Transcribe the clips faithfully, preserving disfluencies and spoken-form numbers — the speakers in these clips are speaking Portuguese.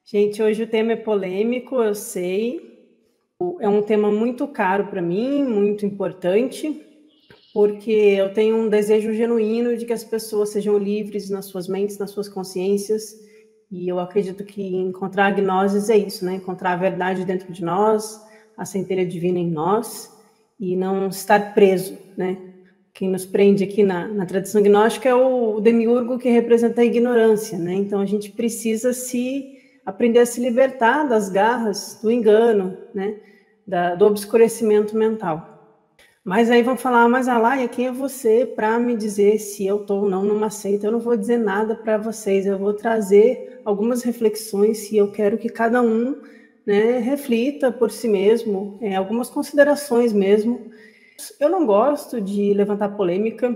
Gente, hoje o tema é polêmico, eu sei. É um tema muito caro para mim, muito importante, porque eu tenho um desejo genuíno de que as pessoas sejam livres nas suas mentes, nas suas consciências, e eu acredito que encontrar a gnose é isso, né? Encontrar a verdade dentro de nós, a centelha divina em nós, e não estar preso, né? Quem nos prende aqui na, na tradição gnóstica é o, o demiurgo que representa a ignorância, né? Então a gente precisa se aprender a se libertar das garras do engano, né? Da, do obscurecimento mental. Mas aí vão falar, mas Alaia, quem é você para me dizer se eu estou ou não numa seita? Eu não vou dizer nada para vocês, eu vou trazer algumas reflexões e eu quero que cada um, né, reflita por si mesmo, é, algumas considerações mesmo. Eu não gosto de levantar polêmica,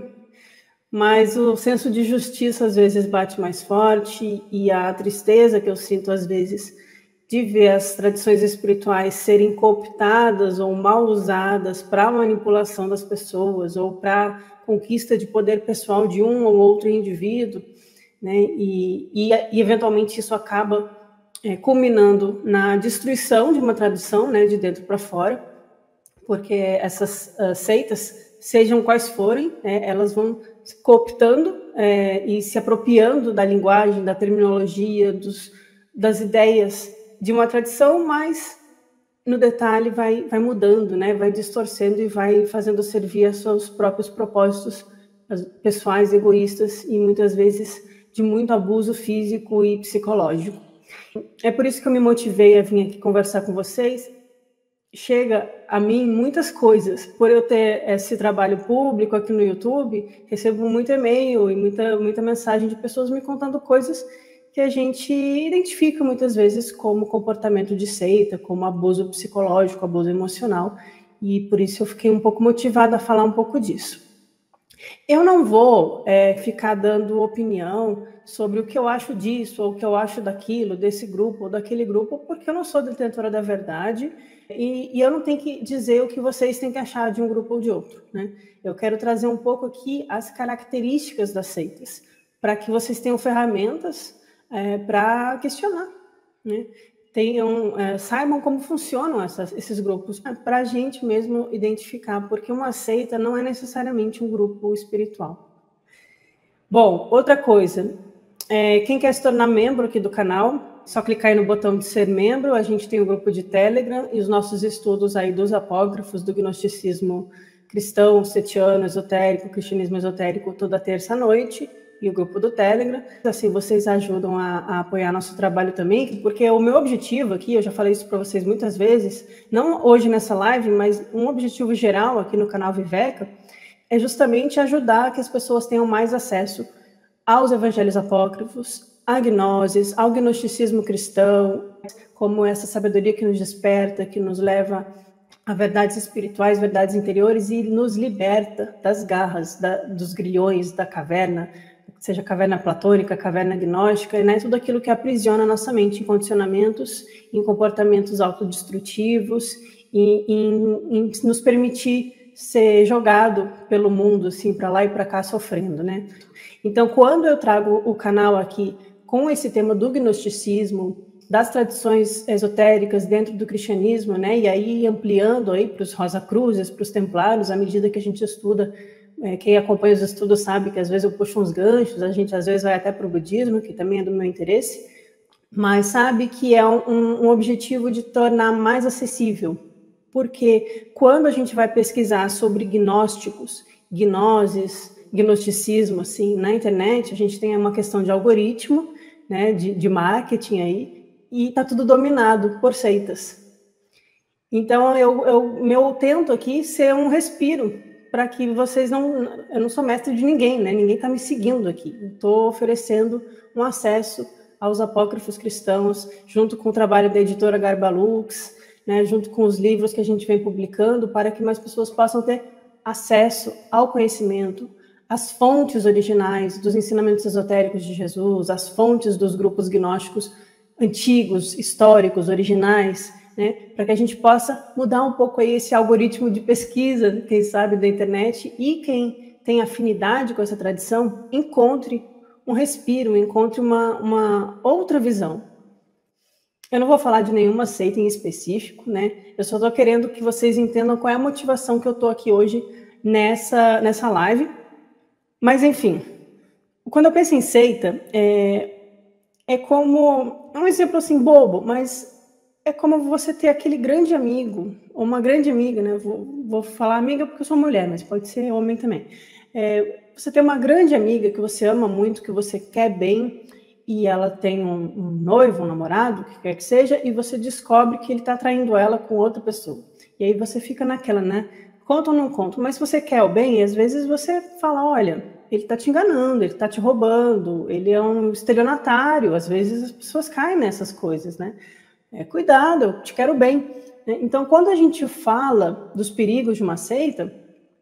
mas o senso de justiça às vezes bate mais forte e a tristeza que eu sinto às vezes de ver as tradições espirituais serem cooptadas ou mal usadas para a manipulação das pessoas ou para conquista de poder pessoal de um ou outro indivíduo, né? E, e, e eventualmente isso acaba é, culminando na destruição de uma tradição, né, de dentro para fora, porque essas uh, seitas, sejam quais forem, é, elas vão se cooptando é, e se apropriando da linguagem, da terminologia, dos, das ideias de uma tradição, mas no detalhe vai, vai mudando, né? Vai distorcendo e vai fazendo servir a seus próprios propósitos pessoais, egoístas e muitas vezes de muito abuso físico e psicológico. É por isso que eu me motivei a vir aqui conversar com vocês. Chega a mim muitas coisas, por eu ter esse trabalho público aqui no YouTube, recebo muito e-mail e muita, muita mensagem de pessoas me contando coisas que a gente identifica muitas vezes como comportamento de seita, como abuso psicológico, abuso emocional, e por isso eu fiquei um pouco motivada a falar um pouco disso. Eu não vou é, ficar dando opinião sobre o que eu acho disso, ou o que eu acho daquilo, desse grupo ou daquele grupo, porque eu não sou detentora da verdade, e, e eu não tenho que dizer o que vocês têm que achar de um grupo ou de outro, né? Eu quero trazer um pouco aqui as características das seitas, para que vocês tenham ferramentas é, para questionar, né? Tenham, é, saibam como funcionam essas, esses grupos, para a gente mesmo identificar, porque uma seita não é necessariamente um grupo espiritual. Bom, outra coisa, é, quem quer se tornar membro aqui do canal, só clicar aí no botão de ser membro, a gente tem o grupo de Telegram e os nossos estudos aí dos apócrifos, do gnosticismo cristão, setiano, esotérico, cristianismo esotérico, toda terça-noite, e o grupo do Telegram. Assim, vocês ajudam a, a apoiar nosso trabalho também, porque o meu objetivo aqui, eu já falei isso para vocês muitas vezes, não hoje nessa live, mas um objetivo geral aqui no canal Viveca, é justamente ajudar que as pessoas tenham mais acesso aos evangelhos apócrifos, a gnoses, ao gnosticismo cristão, como essa sabedoria que nos desperta, que nos leva a verdades espirituais, verdades interiores e nos liberta das garras, da, dos grilhões da caverna, seja caverna platônica, caverna gnóstica, né? Tudo aquilo que aprisiona a nossa mente em condicionamentos, em comportamentos autodestrutivos, em, em, em nos permitir ser jogado pelo mundo, assim, para lá e para cá, sofrendo, né? Então, quando eu trago o canal aqui com esse tema do gnosticismo, das tradições esotéricas dentro do cristianismo, né? E aí ampliando aí para os Rosa Cruzes, para os Templários, à medida que a gente estuda, é, quem acompanha os estudos sabe que às vezes eu puxo uns ganchos, a gente às vezes vai até para o budismo, que também é do meu interesse, mas sabe que é um, um objetivo de tornar mais acessível, porque quando a gente vai pesquisar sobre gnósticos, gnoses, gnosticismo, assim, na internet, a gente tem uma questão de algoritmo, né, de, de marketing aí, e está tudo dominado por seitas. Então, eu, eu, eu tento aqui ser um respiro, para que vocês não... Eu não sou mestre de ninguém, né? Ninguém está me seguindo aqui. Estou oferecendo um acesso aos apócrifos cristãos, junto com o trabalho da editora Garbalux, né, junto com os livros que a gente vem publicando, para que mais pessoas possam ter acesso ao conhecimento, às fontes originais dos ensinamentos esotéricos de Jesus, às fontes dos grupos gnósticos antigos, históricos, originais, né, para que a gente possa mudar um pouco aí esse algoritmo de pesquisa, quem sabe, da internet, e quem tem afinidade com essa tradição, encontre um respiro, encontre uma, uma outra visão. Eu não vou falar de nenhuma seita em específico, né? Eu só estou querendo que vocês entendam qual é a motivação que eu estou aqui hoje nessa, nessa live. Mas, enfim, quando eu penso em seita, é, é como... É um exemplo, assim, bobo, mas é como você ter aquele grande amigo, ou uma grande amiga, né? Vou, vou falar amiga porque eu sou mulher, mas pode ser homem também. É, você tem uma grande amiga que você ama muito, que você quer bem, e ela tem um, um noivo, um namorado, o que quer que seja, e você descobre que ele está traindo ela com outra pessoa. E aí você fica naquela, né? Conto ou não conto? Mas se você quer o bem, às vezes você fala, olha, ele está te enganando, ele está te roubando, ele é um estelionatário. Às vezes as pessoas caem nessas coisas, né? É, cuidado, eu te quero bem. Então, quando a gente fala dos perigos de uma seita,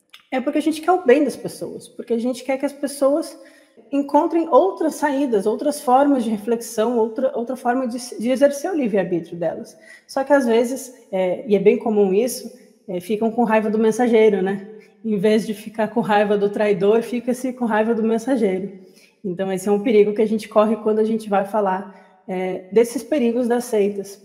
é porque a gente quer o bem das pessoas, porque a gente quer que as pessoas encontrem outras saídas, outras formas de reflexão, outra, outra forma de, de exercer o livre-arbítrio delas. Só que às vezes, é, e é bem comum isso, é, ficam com raiva do mensageiro, né? Em vez de ficar com raiva do traidor, fica-se com raiva do mensageiro. Então esse é um perigo que a gente corre quando a gente vai falar é, desses perigos das seitas.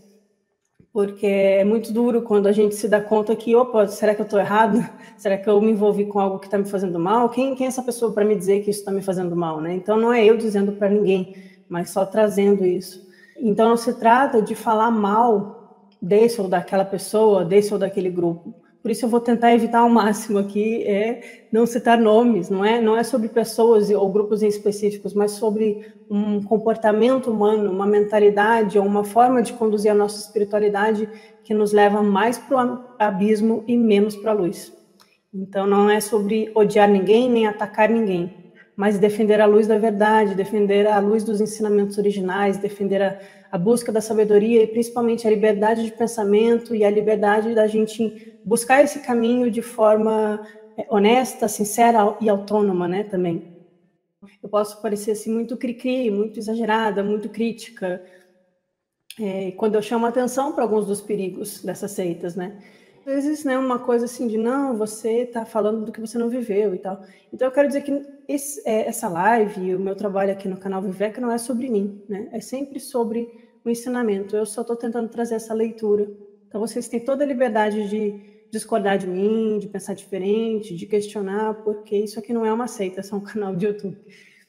Porque é muito duro quando a gente se dá conta que, opa, será que eu estou errado? Será que eu me envolvi com algo que está me fazendo mal? Quem, quem é essa pessoa para me dizer que isso está me fazendo mal, né? Então, não é eu dizendo para ninguém, mas só trazendo isso. Então, não se trata de falar mal desse ou daquela pessoa, desse ou daquele grupo. Por isso eu vou tentar evitar ao máximo aqui é não citar nomes, não é, não é sobre pessoas ou grupos em específicos, mas sobre um comportamento humano, uma mentalidade ou uma forma de conduzir a nossa espiritualidade que nos leva mais para o abismo e menos para a luz. Então não é sobre odiar ninguém nem atacar ninguém, mas defender a luz da verdade, defender a luz dos ensinamentos originais, defender a, a busca da sabedoria e principalmente a liberdade de pensamento e a liberdade da gente buscar esse caminho de forma honesta, sincera e autônoma, né, também. Eu posso parecer assim muito cri-cri, muito exagerada, muito crítica, é, quando eu chamo atenção para alguns dos perigos dessas seitas, né? Às vezes, né, uma coisa assim de, não, você está falando do que você não viveu e tal. Então, eu quero dizer que esse, é, essa live e o meu trabalho aqui no canal Viveca não é sobre mim, né? É sempre sobre o ensinamento. Eu só estou tentando trazer essa leitura. Então, vocês têm toda a liberdade de discordar de mim, de pensar diferente, de questionar, porque isso aqui não é uma seita, é só um canal de YouTube.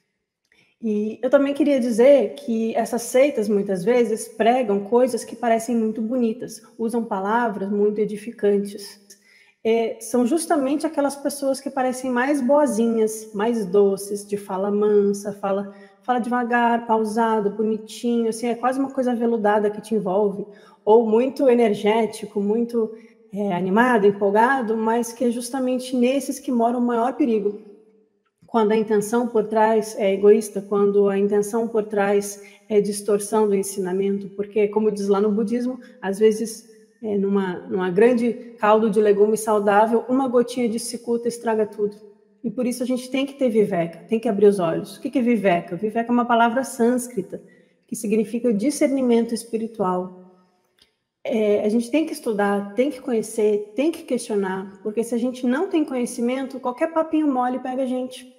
E eu também queria dizer que essas seitas, muitas vezes, pregam coisas que parecem muito bonitas, usam palavras muito edificantes. É, são justamente aquelas pessoas que parecem mais boazinhas, mais doces, de fala mansa, fala, fala devagar, pausado, bonitinho, assim, é quase uma coisa aveludada que te envolve, ou muito energético, muito é, animado, empolgado, mas que é justamente nesses que mora o maior perigo. Quando a intenção por trás é egoísta, quando a intenção por trás é distorção do ensinamento, porque, como diz lá no budismo, às vezes, é, numa, numa grande caldo de legumes saudável, uma gotinha de cicuta estraga tudo. E por isso a gente tem que ter viveka, tem que abrir os olhos. O que é viveka? Viveka é uma palavra sânscrita, que significa discernimento espiritual. É, a gente tem que estudar, tem que conhecer, tem que questionar, porque se a gente não tem conhecimento, qualquer papinho mole pega a gente.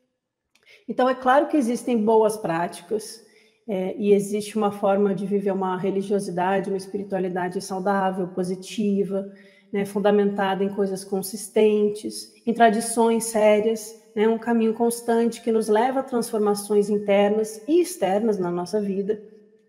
Então, é claro que existem boas práticas é, e existe uma forma de viver uma religiosidade, uma espiritualidade saudável, positiva, né, fundamentada em coisas consistentes, em tradições sérias, né, um caminho constante que nos leva a transformações internas e externas na nossa vida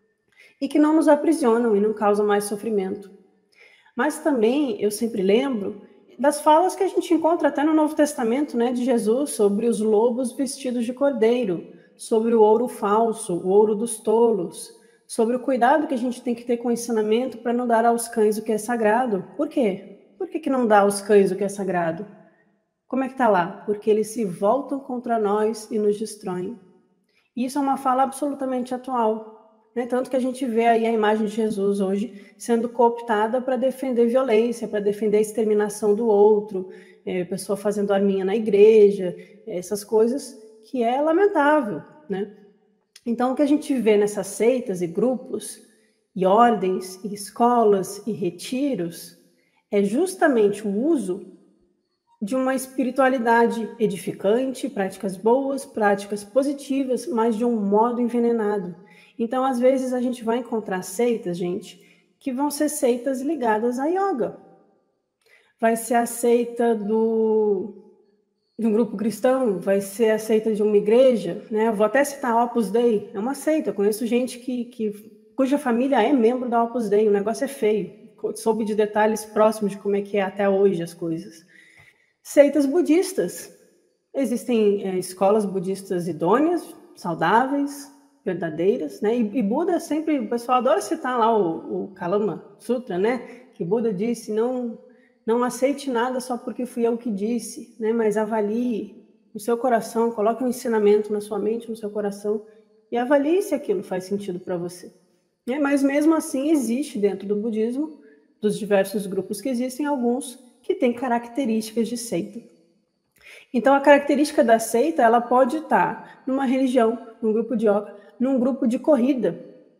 e que não nos aprisionam e não causam mais sofrimento. Mas também, eu sempre lembro das falas que a gente encontra até no Novo Testamento, né, de Jesus, sobre os lobos vestidos de cordeiro, sobre o ouro falso, o ouro dos tolos, sobre o cuidado que a gente tem que ter com o ensinamento para não dar aos cães o que é sagrado. Por quê? Por que, que não dá aos cães o que é sagrado? Como é que está lá? Porque eles se voltam contra nós e nos destroem. E isso é uma fala absolutamente atual. Né? Tanto que a gente vê aí a imagem de Jesus hoje sendo cooptada para defender violência, para defender a exterminação do outro, é, pessoa fazendo arminha na igreja, essas coisas que é lamentável, né? Então, o que a gente vê nessas seitas e grupos, e ordens, e escolas, e retiros, é justamente o uso de uma espiritualidade edificante, práticas boas, práticas positivas, mas de um modo envenenado. Então, às vezes, a gente vai encontrar seitas, gente, que vão ser seitas ligadas à yoga. Vai ser a seita do, de um grupo cristão, vai ser a seita de uma igreja, né? Vou até citar a Opus Dei, é uma seita. Eu conheço gente que, que, cuja família é membro da Opus Dei, o negócio é feio. Soube de detalhes próximos de como é que é até hoje as coisas. Seitas budistas. Existem é, escolas budistas idôneas, saudáveis, verdadeiras, né? E, e Buda sempre, o pessoal adora citar lá o, o Kalama Sutra, né? Que Buda disse, não, não aceite nada só porque fui eu que disse, né? Mas avalie no seu coração, coloque um ensinamento na sua mente, no seu coração, e avalie se aquilo faz sentido para você. Né? Mas mesmo assim existe dentro do budismo, dos diversos grupos que existem, alguns que têm características de seita. Então, a característica da seita, ela pode estar numa religião, num grupo de yoga, num grupo de corrida,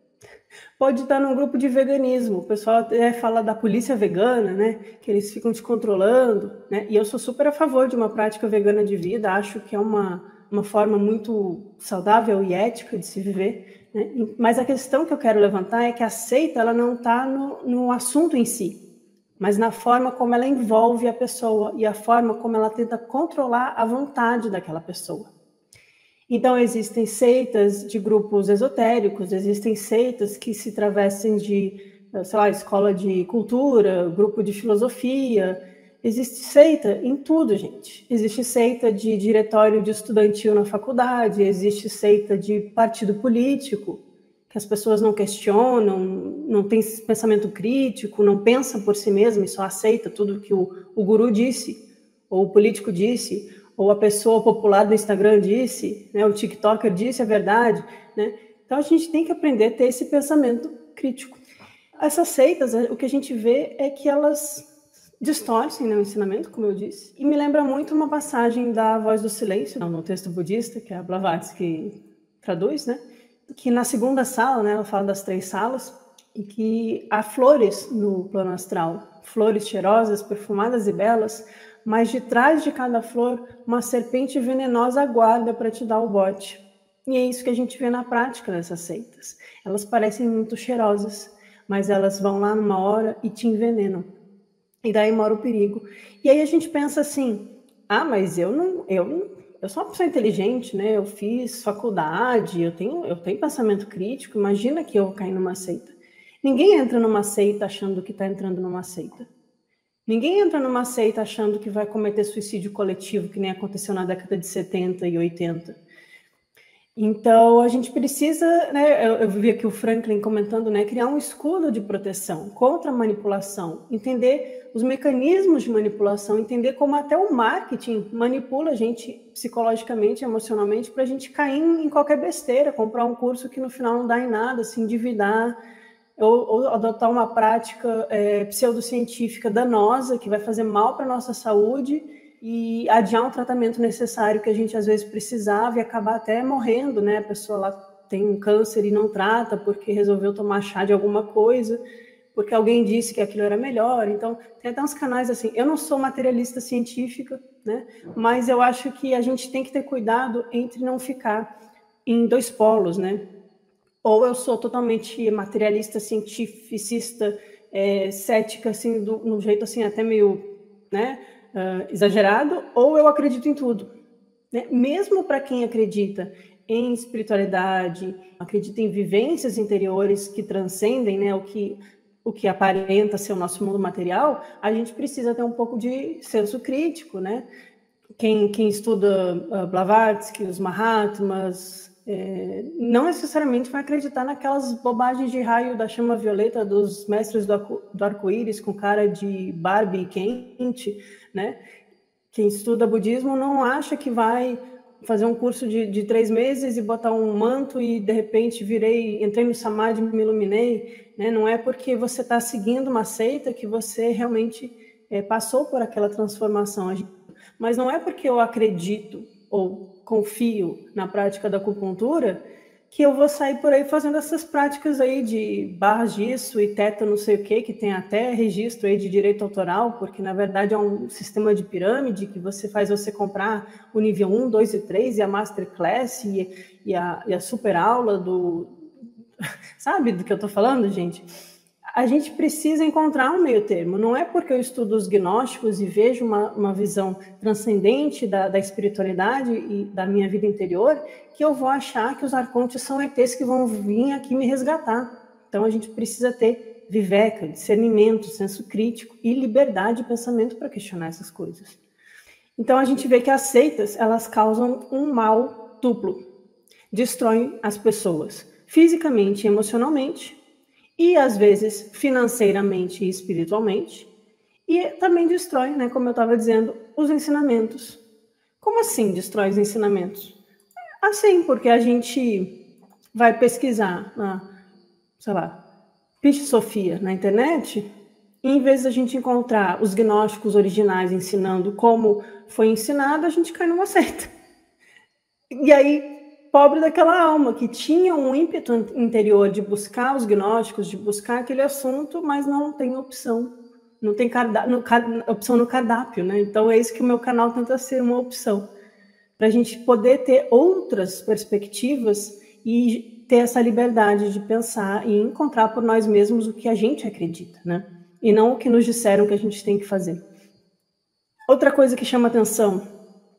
pode estar num grupo de veganismo. O pessoal até fala da polícia vegana, né? Que eles ficam te controlando, né? E eu sou super a favor de uma prática vegana de vida, acho que é uma, uma forma muito saudável e ética de se viver, né? Mas a questão que eu quero levantar é que a seita, ela não está no, no assunto em si, mas na forma como ela envolve a pessoa e a forma como ela tenta controlar a vontade daquela pessoa. Então, existem seitas de grupos esotéricos, existem seitas que se travestem de, sei lá, escola de cultura, grupo de filosofia. Existe seita em tudo, gente. Existe seita de diretório de estudantil na faculdade, existe seita de partido político, que as pessoas não questionam, não têm pensamento crítico, não pensam por si mesmo e só aceita tudo que o, o guru disse, ou o político disse, ou a pessoa popular do Instagram disse, né, o TikToker disse a verdade, né? Então a gente tem que aprender a ter esse pensamento crítico. Essas seitas, o que a gente vê é que elas distorcem, né, o ensinamento, como eu disse, e me lembra muito uma passagem da Voz do Silêncio, no texto budista, que é a Blavatsky traduz, né? Que na segunda sala, né, ela fala das três salas, e que há flores no plano astral, flores cheirosas, perfumadas e belas, mas de trás de cada flor, uma serpente venenosa aguarda para te dar o bote. E é isso que a gente vê na prática dessas seitas. Elas parecem muito cheirosas, mas elas vão lá numa hora e te envenenam. E daí mora o perigo. E aí a gente pensa assim, ah, mas eu não... Eu não Eu sou uma pessoa inteligente, né? Eu fiz faculdade, eu tenho, eu tenho pensamento crítico. Imagina que eu vou cair numa seita. Ninguém entra numa seita achando que está entrando numa seita. Ninguém entra numa seita achando que vai cometer suicídio coletivo, que nem aconteceu na década de setenta e oitenta. Então, a gente precisa, né? Eu, eu vi aqui o Franklin comentando, né? Criar um escudo de proteção contra a manipulação, entender os mecanismos de manipulação, entender como até o marketing manipula a gente psicologicamente, emocionalmente, para a gente cair em qualquer besteira, comprar um curso que no final não dá em nada, se endividar, ou, ou adotar uma prática é, pseudocientífica danosa, que vai fazer mal para a nossa saúde, e adiar um tratamento necessário que a gente às vezes precisava e acabar até morrendo, né? A pessoa lá tem um câncer e não trata porque resolveu tomar chá de alguma coisa, porque alguém disse que aquilo era melhor. Então, tem até uns canais assim. Eu não sou materialista científica, né? Mas eu acho que a gente tem que ter cuidado entre não ficar em dois polos, né? Ou eu sou totalmente materialista, cientificista, é, cética, assim, do, no jeito assim até meio, né, uh, exagerado, ou eu acredito em tudo, né? Mesmo para quem acredita em espiritualidade, acredita em vivências interiores que transcendem, né, o que o que aparenta ser o nosso mundo material, a gente precisa ter um pouco de senso crítico, né? Quem, quem estuda uh, Blavatsky, os Mahatmas, é, não necessariamente vai acreditar naquelas bobagens de raio da chama violeta dos mestres do, arco, do arco-íris com cara de Barbie quente, né? Quem estuda budismo não acha que vai fazer um curso de, de três meses e botar um manto e de repente virei, entrei no samadhi e me iluminei, né? Não é porque você está seguindo uma seita que você realmente é, passou por aquela transformação. Mas não é porque eu acredito ou confio na prática da acupuntura que eu vou sair por aí fazendo essas práticas aí de barras disso e teta não sei o que, que tem até registro aí de direito autoral, porque na verdade é um sistema de pirâmide que você faz você comprar o nível um, dois e três e a Masterclass e, e, a, e a super aula do, Sabe do que eu estou falando, gente? A gente precisa encontrar um meio termo. Não é porque eu estudo os gnósticos e vejo uma, uma visão transcendente da, da espiritualidade e da minha vida interior que eu vou achar que os arcontes são E Tês que vão vir aqui me resgatar. Então a gente precisa ter viveca, discernimento, senso crítico e liberdade de pensamento para questionar essas coisas. Então a gente vê que as seitas, elas causam um mal duplo. Destroem as pessoas fisicamente e emocionalmente, e às vezes financeiramente e espiritualmente, e também destrói, né, como eu estava dizendo, os ensinamentos. Como assim destrói os ensinamentos? Assim, porque a gente vai pesquisar na, sei lá, Piche Sofia na internet, e em vez de a gente encontrar os gnósticos originais ensinando como foi ensinado, a gente cai numa seita. E aí, pobre daquela alma que tinha um ímpeto interior de buscar os gnósticos, de buscar aquele assunto, mas não tem opção. Não tem carda- no, opção no cardápio, né? Então é isso que o meu canal tenta ser uma opção. Para a gente poder ter outras perspectivas e ter essa liberdade de pensar e encontrar por nós mesmos o que a gente acredita, né? E não o que nos disseram que a gente tem que fazer. Outra coisa que chama atenção,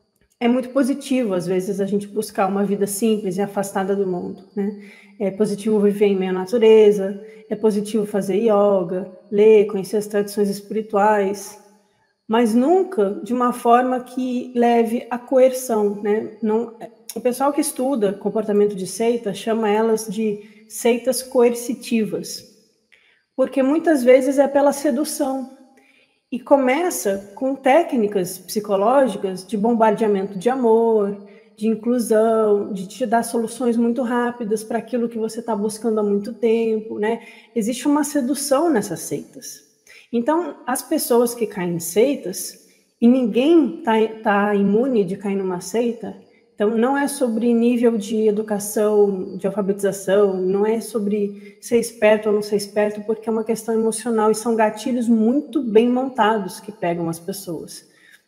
é muito positivo, às vezes, a gente buscar uma vida simples e afastada do mundo, né? É positivo viver em meio à natureza, é positivo fazer yoga, ler, conhecer as tradições espirituais, mas nunca de uma forma que leve à coerção, né? Não, o pessoal que estuda comportamento de seita chama elas de seitas coercitivas, porque muitas vezes é pela sedução. E começa com técnicas psicológicas de bombardeamento de amor, de inclusão, de te dar soluções muito rápidas para aquilo que você está buscando há muito tempo, né? Existe uma sedução nessas seitas. Então, as pessoas que caem em seitas, e ninguém está tá imune de cair numa seita, então não é sobre nível de educação, de alfabetização, não é sobre ser esperto ou não ser esperto, porque é uma questão emocional e são gatilhos muito bem montados que pegam as pessoas.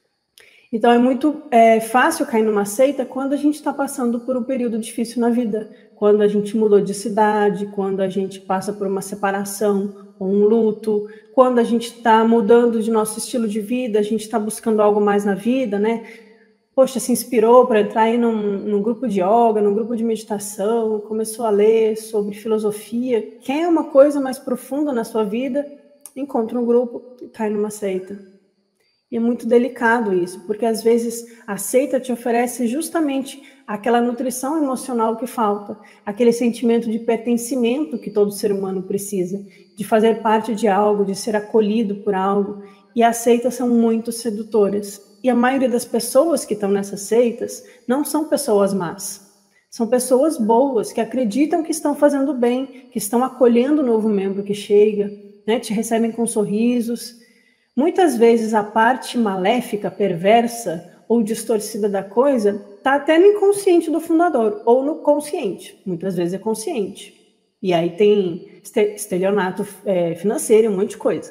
Então é muito é, fácil cair numa seita quando a gente está passando por um período difícil na vida, quando a gente mudou de cidade, quando a gente passa por uma separação ou um luto, quando a gente está mudando de nosso estilo de vida, a gente está buscando algo mais na vida, né? Poxa, se inspirou para entrar aí num, num grupo de yoga, num grupo de meditação, começou a ler sobre filosofia, quer uma coisa mais profunda na sua vida, encontra um grupo e cai numa seita. E é muito delicado isso, porque às vezes a seita te oferece justamente aquela nutrição emocional que falta, aquele sentimento de pertencimento que todo ser humano precisa, de fazer parte de algo, de ser acolhido por algo, e as seitas são muito sedutoras. E a maioria das pessoas que estão nessas seitas não são pessoas más. São pessoas boas, que acreditam que estão fazendo bem, que estão acolhendo o novo membro que chega, né, te recebem com sorrisos. Muitas vezes a parte maléfica, perversa ou distorcida da coisa está até no inconsciente do fundador, ou no consciente. Muitas vezes é consciente. E aí tem estelionato é, financeiro, um monte de coisa.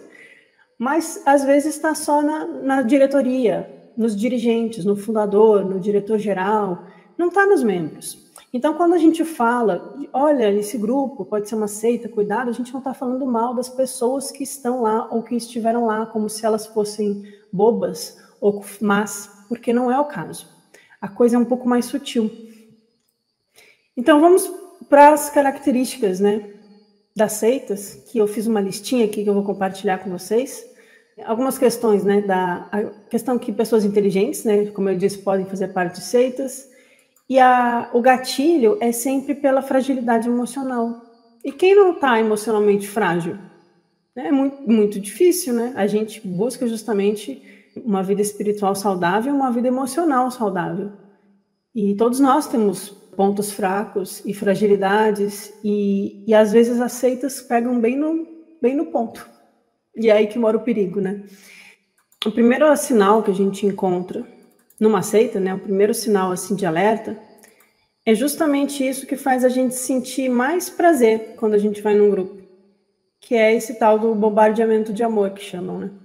Mas às vezes está só na, na diretoria, nos dirigentes, no fundador, no diretor-geral, não está nos membros. Então, quando a gente fala, olha, esse grupo pode ser uma seita, cuidado, a gente não está falando mal das pessoas que estão lá ou que estiveram lá, como se elas fossem bobas ou más, porque não é o caso. A coisa é um pouco mais sutil. Então, vamos para as características, né, das seitas, que eu fiz uma listinha aqui que eu vou compartilhar com vocês. Algumas questões, né, da a questão que pessoas inteligentes, né, como eu disse, podem fazer parte de seitas, e a, o gatilho é sempre pela fragilidade emocional. E quem não está emocionalmente frágil? É muito, muito difícil, né? A gente busca justamente uma vida espiritual saudável, uma vida emocional saudável. E todos nós temos pontos fracos e fragilidades, e, e às vezes as seitas pegam bem no, bem no ponto. E é aí que mora o perigo, né? O primeiro sinal que a gente encontra numa seita, né, o primeiro sinal assim de alerta, é justamente isso que faz a gente sentir mais prazer quando a gente vai num grupo, que é esse tal do bombardeamento de amor que chamam, né?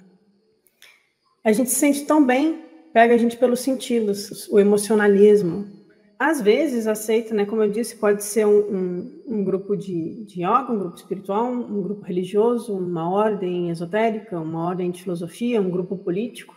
A gente se sente tão bem, pega a gente pelos sentidos, o emocionalismo, Às vezes, a seita, né, como eu disse, pode ser um, um, um grupo de, de yoga, um grupo espiritual, um, um grupo religioso, uma ordem esotérica, uma ordem de filosofia, um grupo político.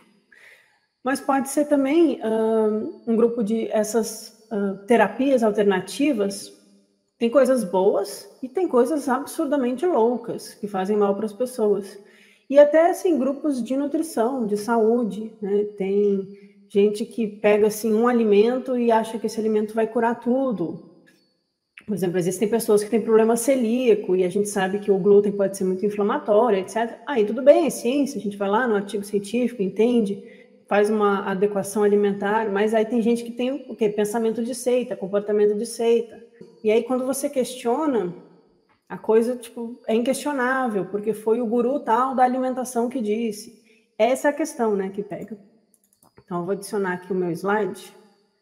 Mas pode ser também uh, um grupo de essas uh, terapias alternativas. Tem coisas boas e tem coisas absurdamente loucas que fazem mal para as pessoas. E até assim, grupos de nutrição, de saúde, né? Tem gente que pega assim um alimento e acha que esse alimento vai curar tudo. Por exemplo, existem pessoas que têm problema celíaco e a gente sabe que o glúten pode ser muito inflamatório, etcétera. Aí tudo bem, é ciência, a gente vai lá no artigo científico, entende, faz uma adequação alimentar, mas aí tem gente que tem o quê? Pensamento de seita, comportamento de seita. E aí quando você questiona, a coisa tipo, é inquestionável, porque foi o guru tal da alimentação que disse. Essa é a questão, né, que pega. Então, eu vou adicionar aqui o meu slide.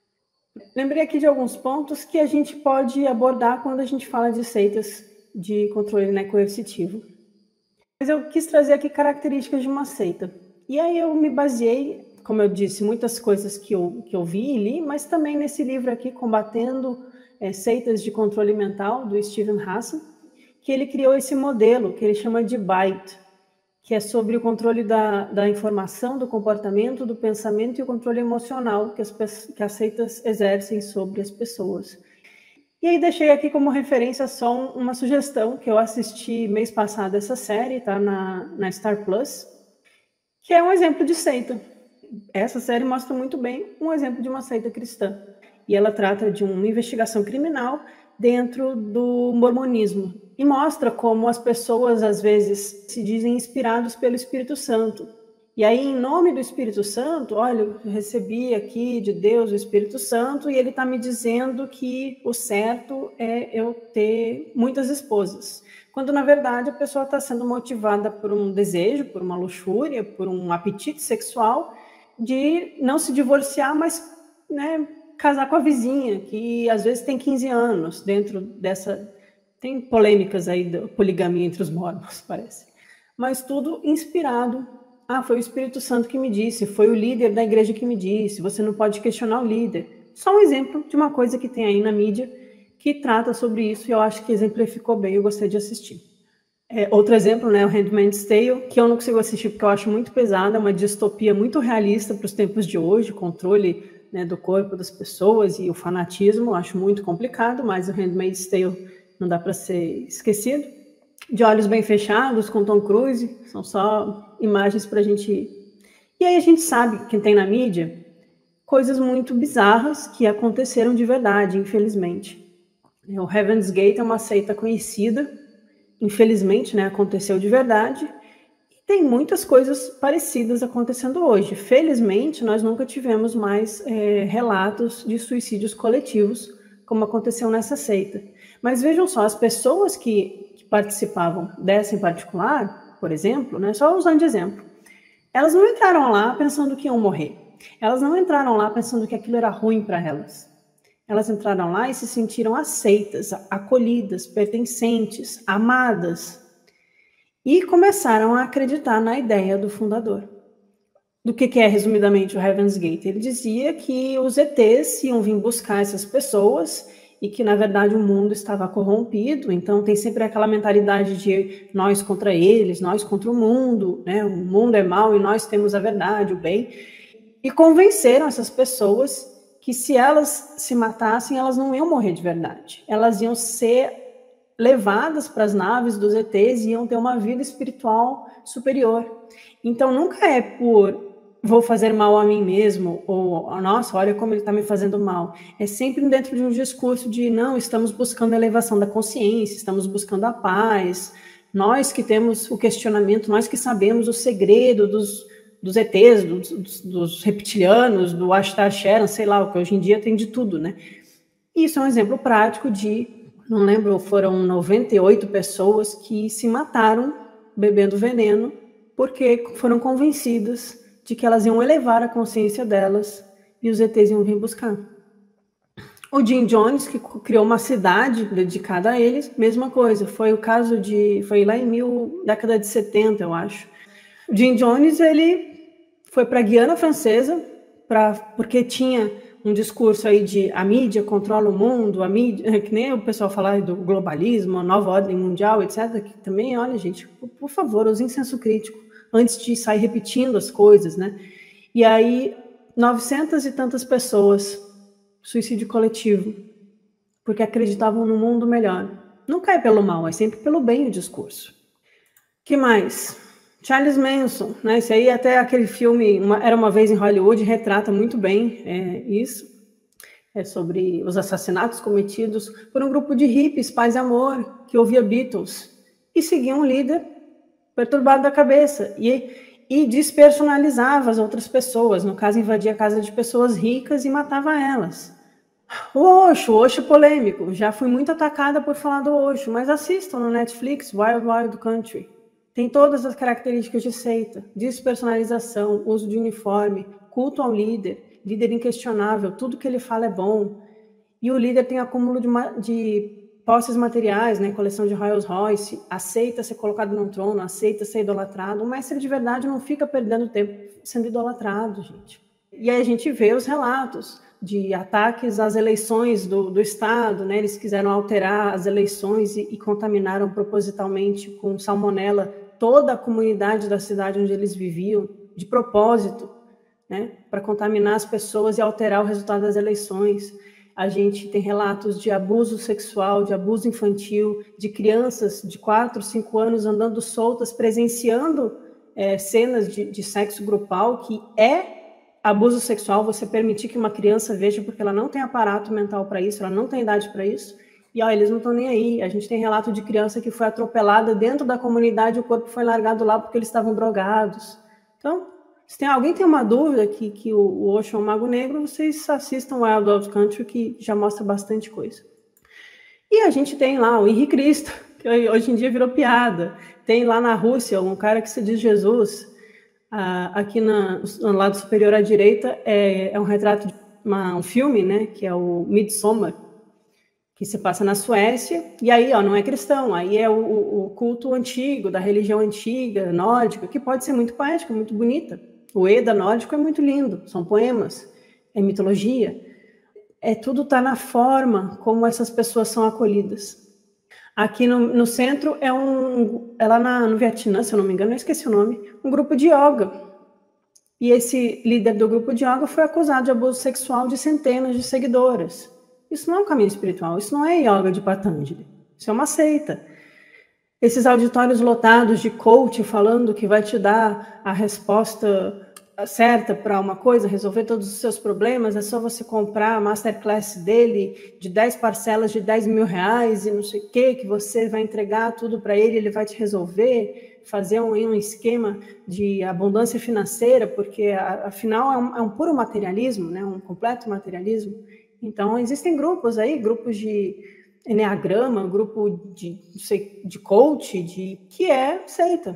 Lembrei aqui de alguns pontos que a gente pode abordar quando a gente fala de seitas de controle, né, coercitivo. Mas eu quis trazer aqui características de uma seita. E aí eu me baseei, como eu disse, muitas coisas que eu, que eu vi e li, mas também nesse livro aqui, Combatendo é, Seitas de Controle Mental, do Steven Hassan, que ele criou esse modelo que ele chama de BITE, que é sobre o controle da, da informação, do comportamento, do pensamento e o controle emocional que as, que as seitas exercem sobre as pessoas. E aí deixei aqui como referência só um, uma sugestão que eu assisti mês passado, essa série, tá na, na Star Plus, que é um exemplo de seita. Essa série mostra muito bem um exemplo de uma seita cristã. E ela trata de uma investigação criminal dentro do mormonismo. E mostra como as pessoas, às vezes, se dizem inspirados pelo Espírito Santo. E aí, em nome do Espírito Santo, olha, eu recebi aqui de Deus o Espírito Santo e ele está me dizendo que o certo é eu ter muitas esposas. Quando, na verdade, a pessoa está sendo motivada por um desejo, por uma luxúria, por um apetite sexual de não se divorciar, mas, né, casar com a vizinha, que às vezes tem quinze anos dentro dessa... Tem polêmicas aí da poligamia entre os mormons, parece. Mas tudo inspirado. Ah, foi o Espírito Santo que me disse, foi o líder da igreja que me disse, você não pode questionar o líder. Só um exemplo de uma coisa que tem aí na mídia que trata sobre isso e eu acho que exemplificou bem, eu gostei de assistir. É, outro exemplo, né, o Handmaid's Tale, que eu não consigo assistir porque eu acho muito pesada, é uma distopia muito realista para os tempos de hoje, controle, né, do corpo das pessoas e o fanatismo, eu acho muito complicado, mas o Handmaid's Tale não dá para ser esquecido. De Olhos Bem Fechados, com Tom Cruise, são só imagens para a gente ir. E aí a gente sabe, quem tem na mídia, coisas muito bizarras que aconteceram de verdade, infelizmente. O Heaven's Gate é uma seita conhecida, infelizmente, né, aconteceu de verdade, e tem muitas coisas parecidas acontecendo hoje. Felizmente, nós nunca tivemos mais é, relatos de suicídios coletivos, como aconteceu nessa seita. Mas vejam só, as pessoas que, que participavam dessa em particular, por exemplo, né, só usando de exemplo, elas não entraram lá pensando que iam morrer. Elas não entraram lá pensando que aquilo era ruim para elas. Elas entraram lá e se sentiram aceitas, acolhidas, pertencentes, amadas. E começaram a acreditar na ideia do fundador. Do que, que é, resumidamente, o Heaven's Gate? Ele dizia que os E Tês iam vir buscar essas pessoas e que, na verdade, o mundo estava corrompido. Então, tem sempre aquela mentalidade de nós contra eles, nós contra o mundo, né? O mundo é mau e nós temos a verdade, o bem. E convenceram essas pessoas que se elas se matassem, elas não iam morrer de verdade. Elas iam ser levadas para as naves dos E Tês e iam ter uma vida espiritual superior. Então, nunca é por vou fazer mal a mim mesmo, ou, nossa, olha como ele está me fazendo mal. É sempre dentro de um discurso de, não, estamos buscando a elevação da consciência, estamos buscando a paz, nós que temos o questionamento, nós que sabemos o segredo dos, dos E Tês, dos, dos, dos reptilianos, do Ashtar Sharan, sei lá, o que hoje em dia tem de tudo, né? Isso é um exemplo prático de, não lembro, foram noventa e oito pessoas que se mataram bebendo veneno, porque foram convencidas de que elas iam elevar a consciência delas e os E Tês iam vir buscar. O Jim Jones, que criou uma cidade dedicada a eles, mesma coisa. Foi o caso de... Foi lá em mil, década de setenta, eu acho. O Jim Jones, ele foi para a Guiana Francesa, pra, porque tinha um discurso aí de a mídia controla o mundo, a mídia, que nem o pessoal falar do globalismo, a nova ordem mundial, etcétera, que também, olha, gente, por, por favor, usem senso crítico antes de sair repetindo as coisas, né? E aí, novecentas e tantas pessoas, suicídio coletivo, porque acreditavam num mundo melhor. Não cai pelo mal, é sempre pelo bem o discurso. Que mais? Charles Manson, né? Esse aí até aquele filme uma, Era Uma Vez em Hollywood retrata muito bem é, isso. É sobre os assassinatos cometidos por um grupo de hippies, paz e amor, que ouvia Beatles e seguia um líder perturbado da cabeça e, e despersonalizava as outras pessoas. No caso, invadia a casa de pessoas ricas e matava elas. O Osho, o Osho polêmico. Já fui muito atacada por falar do Osho, mas assistam no Netflix, Wild Wild Country. Tem todas as características de seita, despersonalização, uso de uniforme, culto ao líder, líder inquestionável, tudo que ele fala é bom. E o líder tem acúmulo de, de posses materiais, né, coleção de Rolls Royce, aceita ser colocado no trono, aceita ser idolatrado. Um mestre de verdade não fica perdendo tempo sendo idolatrado, gente. E aí a gente vê os relatos de ataques às eleições do, do Estado, né? Eles quiseram alterar as eleições e, e contaminaram propositalmente com salmonela toda a comunidade da cidade onde eles viviam, de propósito, né? Para contaminar as pessoas e alterar o resultado das eleições. A gente tem relatos de abuso sexual, de abuso infantil, de crianças de quatro, cinco anos andando soltas, presenciando é, cenas de, de sexo grupal, que é abuso sexual, você permitir que uma criança veja, porque ela não tem aparato mental para isso, ela não tem idade para isso, e ó, eles não estão nem aí. A gente tem relato de criança que foi atropelada dentro da comunidade, o corpo foi largado lá porque eles estavam drogados. Então, se tem alguém tem uma dúvida que, que o, o Osho é um mago negro, vocês assistam Wild Wild Country, que já mostra bastante coisa. E a gente tem lá o Henrique Cristo, que hoje em dia virou piada. Tem lá na Rússia um cara que se diz Jesus. Ah, aqui na, no lado superior à direita é, é um retrato de uma, um filme, né, que é o Midsommar, que se passa na Suécia, e aí ó, não é cristão, aí é o, o culto antigo, da religião antiga, nórdica, que pode ser muito poética, muito bonita. O Eda nórdico é muito lindo, são poemas, é mitologia, é, tudo está na forma como essas pessoas são acolhidas. Aqui no, no centro é um, é lá na, no Vietnã, se eu não me engano, eu esqueci o nome, um grupo de yoga. E esse líder do grupo de yoga foi acusado de abuso sexual de centenas de seguidoras. Isso não é um caminho espiritual, isso não é yoga de Patanjali, isso é uma seita. Esses auditórios lotados de coach falando que vai te dar a resposta certa para uma coisa, resolver todos os seus problemas, é só você comprar a masterclass dele de dez parcelas de dez mil reais e não sei o que, que você vai entregar tudo para ele, ele vai te resolver, fazer um, um esquema de abundância financeira, porque afinal é um, é um puro materialismo, né, um completo materialismo. Então existem grupos aí, grupos de Enneagrama, grupo de, de coach, de, que é seita.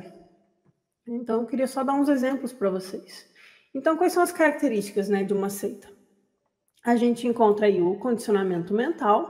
Então eu queria só dar uns exemplos para vocês. Então, quais são as características, né, de uma seita? A gente encontra aí o condicionamento mental,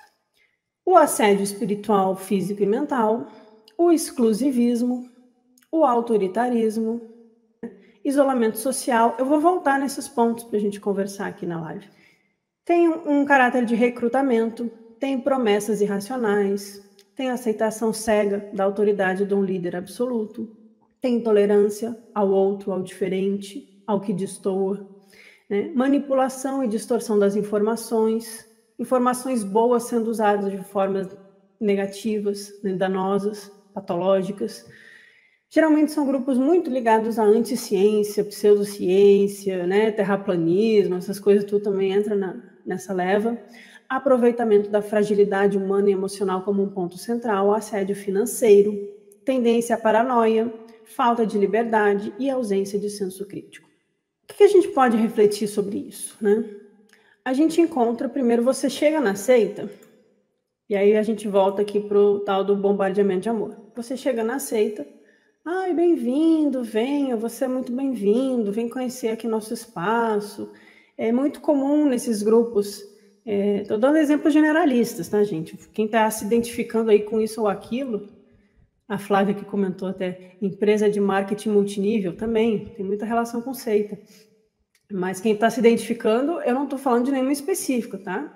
o assédio espiritual, físico e mental, o exclusivismo, o autoritarismo, isolamento social. Eu vou voltar nesses pontos para a gente conversar aqui na live. Tem um, um caráter de recrutamento, tem promessas irracionais, tem aceitação cega da autoridade de um líder absoluto, tem intolerância ao outro, ao diferente, ao que destoa, né? Manipulação e distorção das informações, informações boas sendo usadas de formas negativas, né, danosas, patológicas. Geralmente são grupos muito ligados à anticiência, pseudociência, né, terraplanismo, essas coisas tudo também entra na, nessa leva. Aproveitamento da fragilidade humana e emocional como um ponto central, assédio financeiro, tendência à paranoia, falta de liberdade e ausência de senso crítico. O que a gente pode refletir sobre isso, né? A gente encontra, primeiro você chega na seita, e aí a gente volta aqui para o tal do bombardeamento de amor. Você chega na seita, ai, bem-vindo, venha, você é muito bem-vindo, vem conhecer aqui nosso espaço. É muito comum nesses grupos, estou é, dando exemplos generalistas, tá, gente? Quem está se identificando aí com isso ou aquilo, a Flávia que comentou até, empresa de marketing multinível também, tem muita relação com seita. Mas quem está se identificando, eu não estou falando de nenhum específico, tá?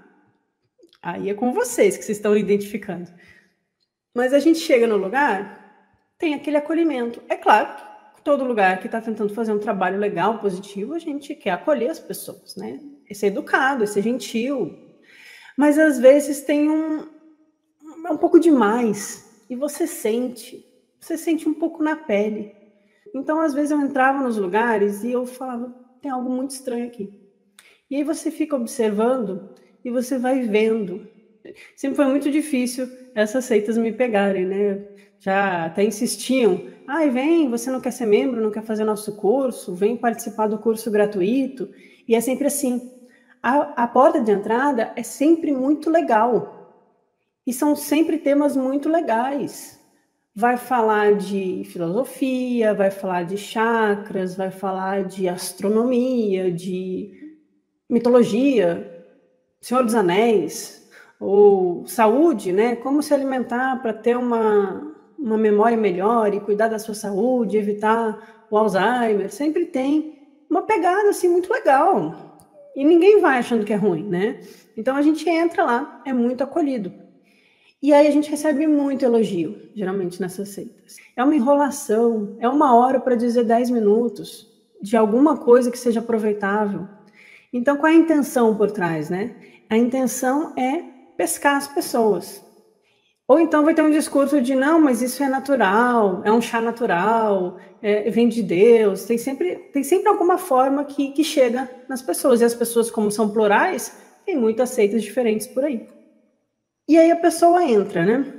Aí é com vocês que vocês estão identificando. Mas a gente chega no lugar, tem aquele acolhimento. É claro que todo lugar que está tentando fazer um trabalho legal, positivo, a gente quer acolher as pessoas, né? É ser educado, é ser gentil. Mas às vezes tem um, um pouco demais. E você sente, você sente um pouco na pele. Então, às vezes eu entrava nos lugares e eu falava, tem algo muito estranho aqui. E aí você fica observando e você vai vendo. Sempre foi muito difícil essas seitas me pegarem, né? Já até insistiam. Ai, vem, você não quer ser membro, não quer fazer nosso curso, vem participar do curso gratuito. E é sempre assim. A, a porta de entrada é sempre muito legal. E são sempre temas muito legais. Vai falar de filosofia, vai falar de chakras, vai falar de astronomia, de mitologia, Senhor dos Anéis, ou saúde, né? Como se alimentar para ter uma, uma memória melhor e cuidar da sua saúde, evitar o Alzheimer. Sempre tem uma pegada assim muito legal. E ninguém vai achando que é ruim, né? Então a gente entra lá, é muito acolhido. E aí a gente recebe muito elogio, geralmente nessas seitas. É uma enrolação, é uma hora para dizer dez minutos de alguma coisa que seja aproveitável. Então, qual é a intenção por trás, né? A intenção é pescar as pessoas. Ou então vai ter um discurso de, não, mas isso é natural, é um chá natural, é, vem de Deus. Tem sempre, tem sempre alguma forma que, que chega nas pessoas. E as pessoas, como são plurais, tem muitas seitas diferentes por aí. E aí a pessoa entra, né?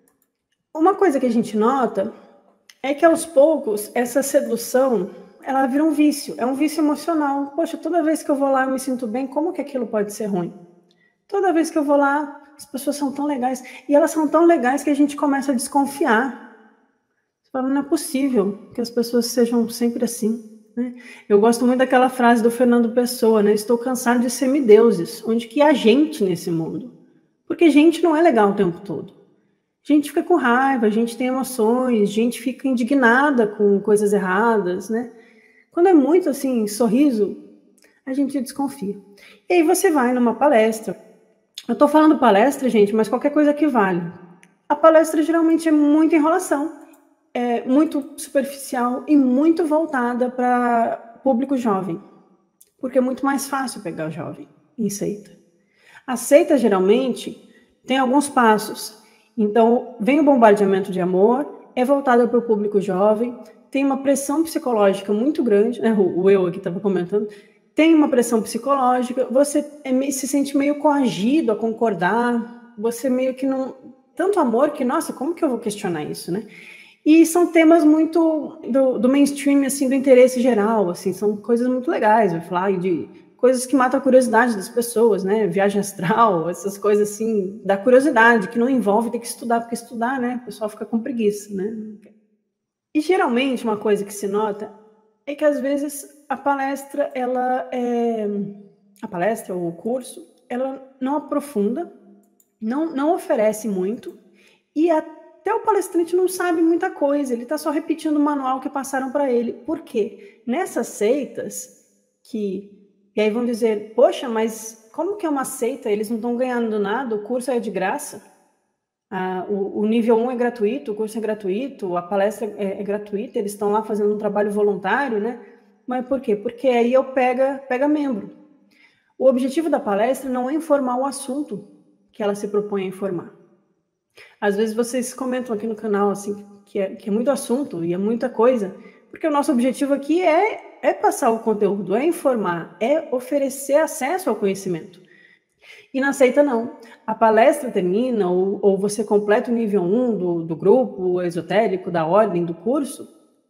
Uma coisa que a gente nota é que aos poucos essa sedução, ela vira um vício, é um vício emocional. Poxa, toda vez que eu vou lá eu me sinto bem, como que aquilo pode ser ruim? Toda vez que eu vou lá, as pessoas são tão legais, e elas são tão legais que a gente começa a desconfiar. Você fala, não é possível que as pessoas sejam sempre assim, né? Eu gosto muito daquela frase do Fernando Pessoa, né? Estou cansado de semideuses, onde que há gente nesse mundo. Porque gente não é legal o tempo todo. A gente fica com raiva, a gente tem emoções, a gente fica indignada com coisas erradas, né? Quando é muito, assim, sorriso, a gente desconfia. E aí você vai numa palestra. Eu tô falando palestra, gente, mas qualquer coisa que vale. A palestra geralmente é muita enrolação, é muito superficial e muito voltada para público jovem. Porque é muito mais fácil pegar o jovem em seita. A seita, geralmente, tem alguns passos. Então, vem o bombardeamento de amor, é voltado para o público jovem, tem uma pressão psicológica muito grande, né? O, o eu aqui estava comentando, tem uma pressão psicológica, você é, se sente meio coagido a concordar, você meio que não... Tanto amor que, nossa, como que eu vou questionar isso, né? E são temas muito do, do mainstream, assim, do interesse geral, assim, são coisas muito legais, vai falar de... coisas que matam a curiosidade das pessoas, né? Viagem astral, essas coisas assim, da curiosidade, que não envolve ter que estudar, porque estudar, né? O pessoal fica com preguiça, né? E geralmente uma coisa que se nota é que às vezes a palestra, ela é... a palestra ou o curso, ela não aprofunda, não, não oferece muito, e até o palestrante não sabe muita coisa, ele está só repetindo o manual que passaram para ele. Por quê? Nessas seitas que... E aí vão dizer, poxa, mas como que é uma seita? Eles não estão ganhando nada, o curso é de graça, ah, o, o nível um é gratuito, o curso é gratuito, a palestra é, é gratuita, eles estão lá fazendo um trabalho voluntário, né? Mas por quê? Porque aí eu pega, pega membro. O objetivo da palestra não é informar o assunto que ela se propõe a informar. Às vezes vocês comentam aqui no canal assim, que é, que é muito assunto e é muita coisa, porque o nosso objetivo aqui é, é passar o conteúdo, é informar, é oferecer acesso ao conhecimento. E na seita não. A palestra termina, ou, ou você completa o nível um do, do grupo esotérico, da ordem, do curso,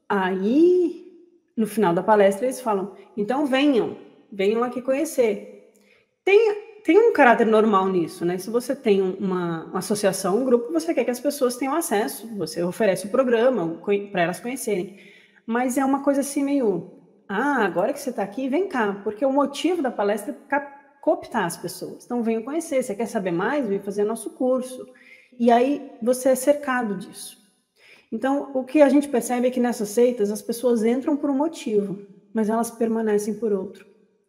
aí, no final da palestra, eles falam, então venham, venham aqui conhecer. Tem, tem um caráter normal nisso, né? Se você tem uma, uma associação, um grupo, você quer que as pessoas tenham acesso, você oferece o programa para elas conhecerem. Mas é uma coisa assim meio, ah, agora que você está aqui, vem cá, porque o motivo da palestra é cooptar as pessoas. Então, venham conhecer, você quer saber mais? Vem fazer nosso curso. E aí, você é cercado disso. Então, o que a gente percebe é que nessas seitas, as pessoas entram por um motivo, mas elas permanecem por outro.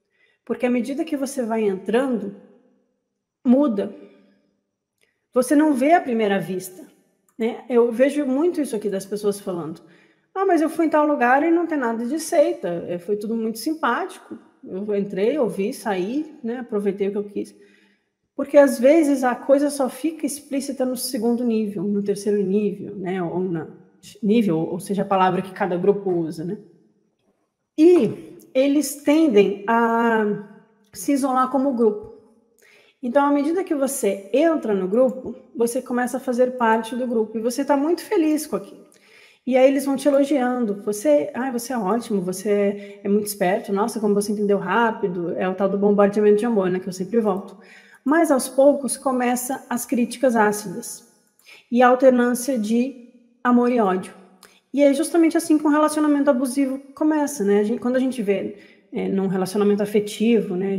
Porque à medida que você vai entrando, muda. Você não vê à primeira vista, né? Eu vejo muito isso aqui das pessoas falando. Ah, mas eu fui em tal lugar e não tem nada de seita. Foi tudo muito simpático. Eu entrei, ouvi, saí, né? Aproveitei o que eu quis. Porque às vezes a coisa só fica explícita no segundo nível, no terceiro nível, né? Ou na nível, ou seja, a palavra que cada grupo usa, né? E eles tendem a se isolar como grupo. Então, à medida que você entra no grupo, você começa a fazer parte do grupo e você está muito feliz com aquilo. E aí eles vão te elogiando. Você, ah, você é ótimo, você é muito esperto. Nossa, como você entendeu rápido. É o tal do bombardeamento de amor, né? Que eu sempre volto. Mas aos poucos começa as críticas ácidas e a alternância de amor e ódio. E é justamente assim que um relacionamento abusivo começa, né? A gente, quando a gente vê é, num relacionamento afetivo, né,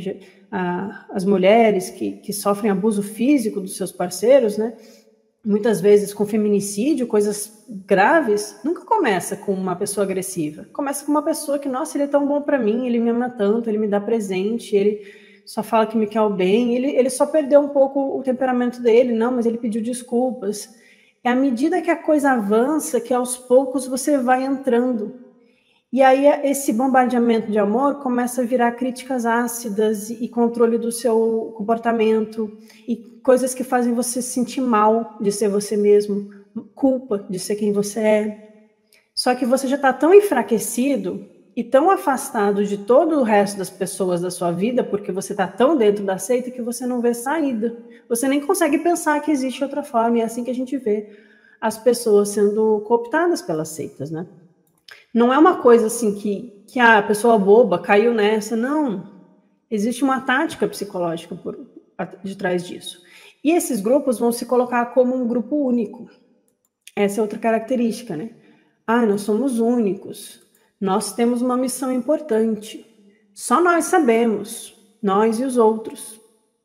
a, as mulheres que, que sofrem abuso físico dos seus parceiros, né, muitas vezes com feminicídio, coisas graves, nunca começa com uma pessoa agressiva. Começa com uma pessoa que, nossa, ele é tão bom para mim, ele me ama tanto, ele me dá presente, ele só fala que me quer o bem, ele, ele só perdeu um pouco o temperamento dele, não, mas ele pediu desculpas. É à medida que a coisa avança que aos poucos você vai entrando. E aí esse bombardeamento de amor começa a virar críticas ácidas e controle do seu comportamento e coisas que fazem você se sentir mal de ser você mesmo, culpa de ser quem você é. Só que você já está tão enfraquecido e tão afastado de todo o resto das pessoas da sua vida, porque você está tão dentro da seita que você não vê saída. Você nem consegue pensar que existe outra forma, e é assim que a gente vê as pessoas sendo cooptadas pelas seitas, né? Não é uma coisa assim que, que ah, a pessoa boba caiu nessa, não. Existe uma tática psicológica por, de trás disso. E esses grupos vão se colocar como um grupo único. Essa é outra característica, né? Ah, nós somos únicos. Nós temos uma missão importante. Só nós sabemos, nós e os outros.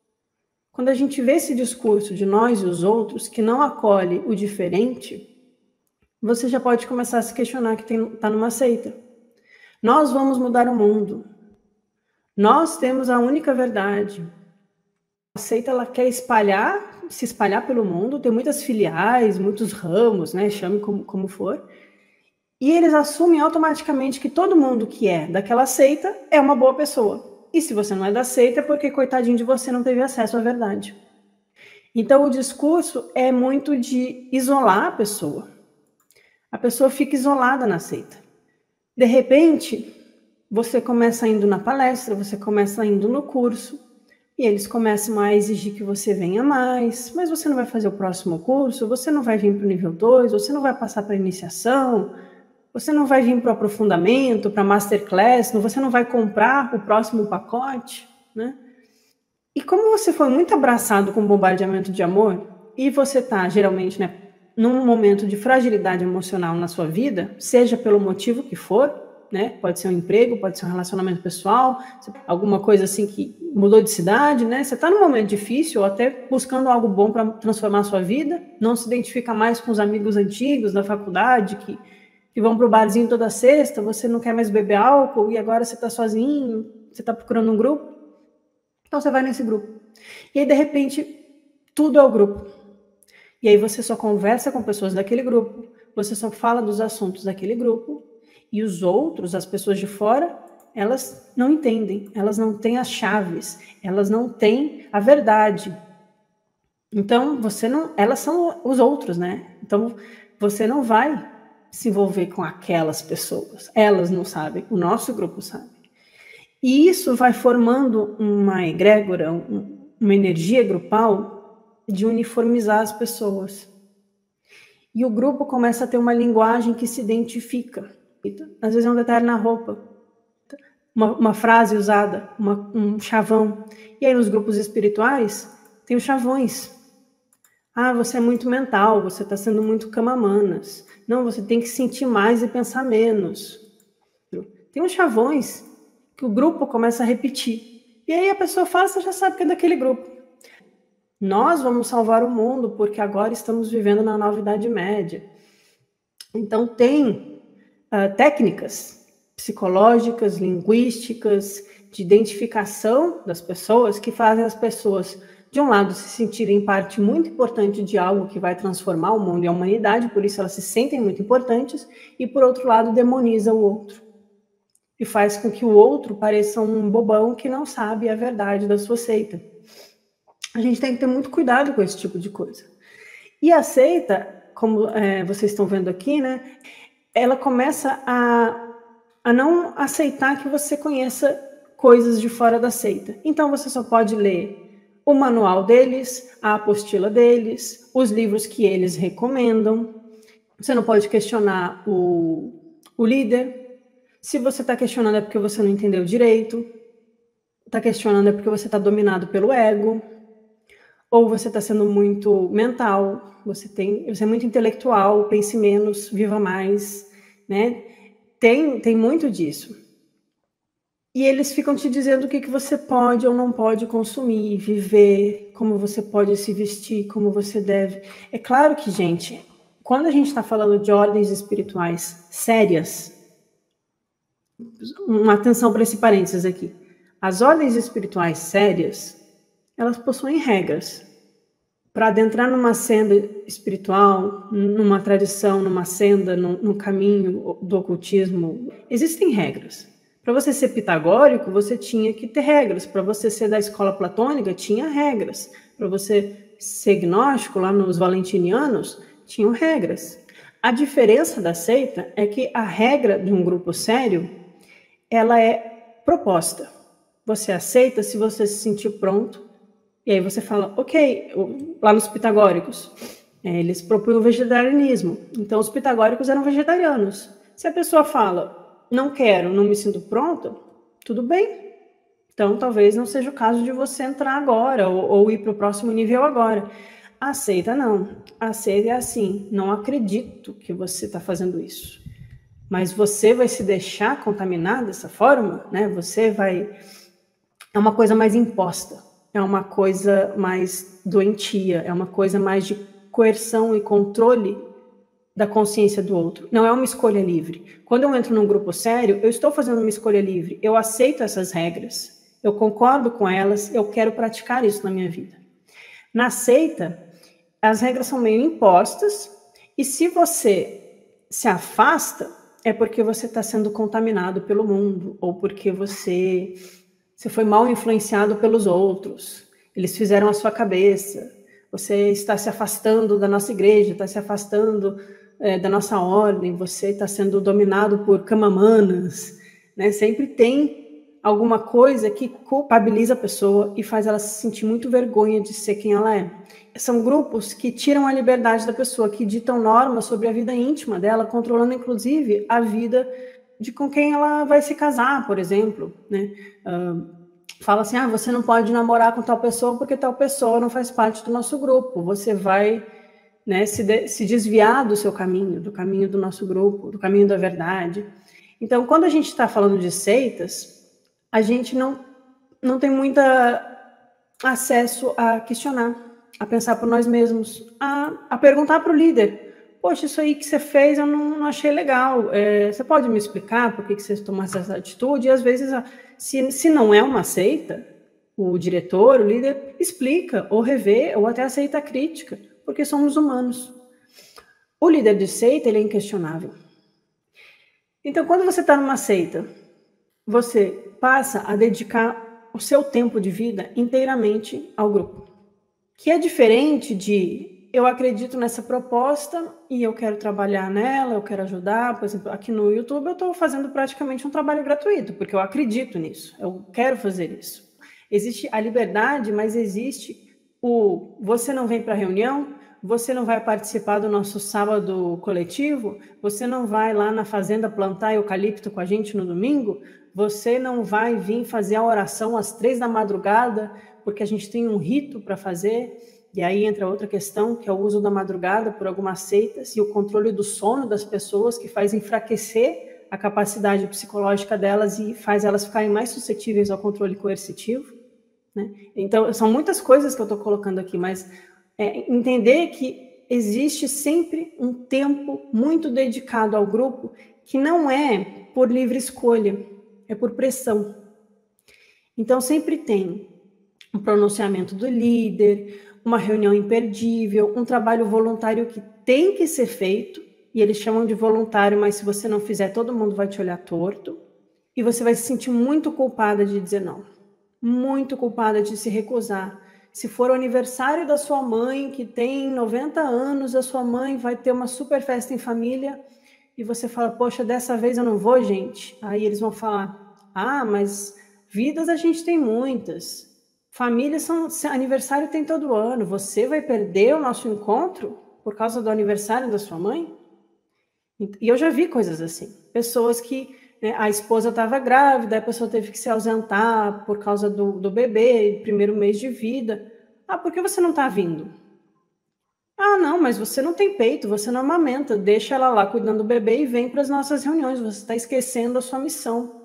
Quando a gente vê esse discurso de nós e os outros, que não acolhe o diferente, você já pode começar a se questionar que está numa seita. Nós vamos mudar o mundo. Nós temos a única verdade. A seita ela quer espalhar, se espalhar pelo mundo, tem muitas filiais, muitos ramos, né? Chame como, como for. E eles assumem automaticamente que todo mundo que é daquela seita é uma boa pessoa. E se você não é da seita, é porque, coitadinho de você, não teve acesso à verdade. Então, o discurso é muito de isolar a pessoa. A pessoa fica isolada na seita. De repente, você começa indo na palestra, você começa indo no curso, e eles começam a exigir que você venha mais, mas você não vai fazer o próximo curso, você não vai vir para o nível dois, você não vai passar para a iniciação, você não vai vir para o aprofundamento, para a masterclass, você não vai comprar o próximo pacote, né? E como você foi muito abraçado com o bombardeamento de amor, e você está, geralmente, né, num momento de fragilidade emocional na sua vida, seja pelo motivo que for, né? Pode ser um emprego, pode ser um relacionamento pessoal, alguma coisa assim que mudou de cidade, né? Você está num momento difícil, ou até buscando algo bom para transformar a sua vida, não se identifica mais com os amigos antigos da faculdade que, que vão para o barzinho toda sexta, você não quer mais beber álcool e agora você está sozinho, você está procurando um grupo, então você vai nesse grupo. E aí, de repente, tudo é o grupo. E aí você só conversa com pessoas daquele grupo, você só fala dos assuntos daquele grupo, e os outros, as pessoas de fora, elas não entendem, elas não têm as chaves, elas não têm a verdade. Então, você não, elas são os outros, né? Então, você não vai se envolver com aquelas pessoas, elas não sabem, o nosso grupo sabe. E isso vai formando uma egrégora, um, uma energia grupal de uniformizar as pessoas. E o grupo começa a ter uma linguagem que se identifica. Às vezes é um detalhe na roupa, uma, uma frase usada, uma, um chavão. E aí nos grupos espirituais tem os chavões. Ah, você é muito mental, você está sendo muito camamanas. Não, você tem que sentir mais e pensar menos. Tem uns chavões que o grupo começa a repetir. E aí a pessoa fala, você já sabe que é daquele grupo. Nós vamos salvar o mundo porque agora estamos vivendo na nova Idade Média. Então tem uh, técnicas psicológicas, linguísticas, de identificação das pessoas que fazem as pessoas, de um lado, se sentirem parte muito importante de algo que vai transformar o mundo e a humanidade, por isso elas se sentem muito importantes, e por outro lado, demoniza o outro. E faz com que o outro pareça um bobão que não sabe a verdade da sua seita. A gente tem que ter muito cuidado com esse tipo de coisa. E a seita, como é, vocês estão vendo aqui, né, ela começa a, a não aceitar que você conheça coisas de fora da seita. Então você só pode ler o manual deles, a apostila deles, os livros que eles recomendam. Você não pode questionar o, o líder. Se você está questionando é porque você não entendeu direito. Está questionando é porque você está dominado pelo ego. Ou você está sendo muito mental, você, tem, você é muito intelectual, pense menos, viva mais, né? Tem, tem muito disso. E eles ficam te dizendo o que, que você pode ou não pode consumir, viver, como você pode se vestir, como você deve. É claro que, gente, quando a gente está falando de ordens espirituais sérias, uma atenção para esse parênteses aqui. As ordens espirituais sérias, elas possuem regras. Para adentrar numa senda espiritual, numa tradição, numa senda, num, num caminho do ocultismo, existem regras. Para você ser pitagórico, você tinha que ter regras. Para você ser da escola platônica, tinha regras. Para você ser gnóstico, lá nos valentinianos, tinham regras. A diferença da seita é que a regra de um grupo sério, ela é proposta. Você aceita se você se sentir pronto. E aí você fala, ok, lá nos pitagóricos, eles propunham o vegetarianismo. Então os pitagóricos eram vegetarianos. Se a pessoa fala, não quero, não me sinto pronta, tudo bem. Então talvez não seja o caso de você entrar agora ou, ou ir para o próximo nível agora. A seita não. A seita é assim, não acredito que você está fazendo isso. Mas você vai se deixar contaminar dessa forma, né? Você vai... É uma coisa mais imposta. É uma coisa mais doentia, é uma coisa mais de coerção e controle da consciência do outro. Não é uma escolha livre. Quando eu entro num grupo sério, eu estou fazendo uma escolha livre. Eu aceito essas regras, eu concordo com elas, eu quero praticar isso na minha vida. Na seita, as regras são meio impostas, e se você se afasta, é porque você está sendo contaminado pelo mundo, ou porque você... Você foi mal influenciado pelos outros. Eles fizeram a sua cabeça. Você está se afastando da nossa igreja, está se afastando é, da nossa ordem. Você está sendo dominado por camamanas. Né? Sempre tem alguma coisa que culpabiliza a pessoa e faz ela se sentir muito vergonha de ser quem ela é. São grupos que tiram a liberdade da pessoa, que ditam normas sobre a vida íntima dela, controlando inclusive a vida de com quem ela vai se casar, por exemplo, né? Uh, fala assim, ah, você não pode namorar com tal pessoa porque tal pessoa não faz parte do nosso grupo. Você vai, né, se, de, se desviar do seu caminho, do caminho do nosso grupo, do caminho da verdade. Então, quando a gente está falando de seitas, a gente não, não tem muito acesso a questionar, a pensar por nós mesmos, a, a perguntar para o líder. Poxa, isso aí que você fez eu não, não achei legal. É, você pode me explicar por que, que você tomou essa atitude? E às vezes, se, se não é uma seita, o diretor, o líder, explica, ou revê, ou até aceita a crítica, porque somos humanos. O líder de seita, ele é inquestionável. Então, quando você está numa seita, você passa a dedicar o seu tempo de vida inteiramente ao grupo. Que é diferente de... Eu acredito nessa proposta e eu quero trabalhar nela, eu quero ajudar. Por exemplo, aqui no YouTube eu estou fazendo praticamente um trabalho gratuito, porque eu acredito nisso, eu quero fazer isso. Existe a liberdade, mas existe o... Você não vem para a reunião, você não vai participar do nosso sábado coletivo, você não vai lá na fazenda plantar eucalipto com a gente no domingo, você não vai vir fazer a oração às três da madrugada, porque a gente tem um rito para fazer... E aí entra outra questão, que é o uso da madrugada por algumas seitas e o controle do sono das pessoas, que faz enfraquecer a capacidade psicológica delas e faz elas ficarem mais suscetíveis ao controle coercitivo. Né? Então, são muitas coisas que eu estou colocando aqui, mas é, entender que existe sempre um tempo muito dedicado ao grupo, que não é por livre escolha, é por pressão. Então, sempre tem um pronunciamento do líder, uma reunião imperdível, um trabalho voluntário que tem que ser feito, e eles chamam de voluntário, mas se você não fizer, todo mundo vai te olhar torto, e você vai se sentir muito culpada de dizer não, muito culpada de se recusar. Se for o aniversário da sua mãe, que tem noventa anos, a sua mãe vai ter uma super festa em família, e você fala, poxa, dessa vez eu não vou, gente. Aí eles vão falar, ah, mas vidas a gente tem muitas. Famílias são, aniversário tem todo ano. Você vai perder o nosso encontro por causa do aniversário da sua mãe? E eu já vi coisas assim. Pessoas que, né, a esposa estava grávida, a pessoa teve que se ausentar por causa do, do bebê, primeiro mês de vida. Ah, por que você não está vindo? Ah, não, mas você não tem peito, você não amamenta. Deixa ela lá cuidando do bebê e vem para as nossas reuniões. Você está esquecendo a sua missão.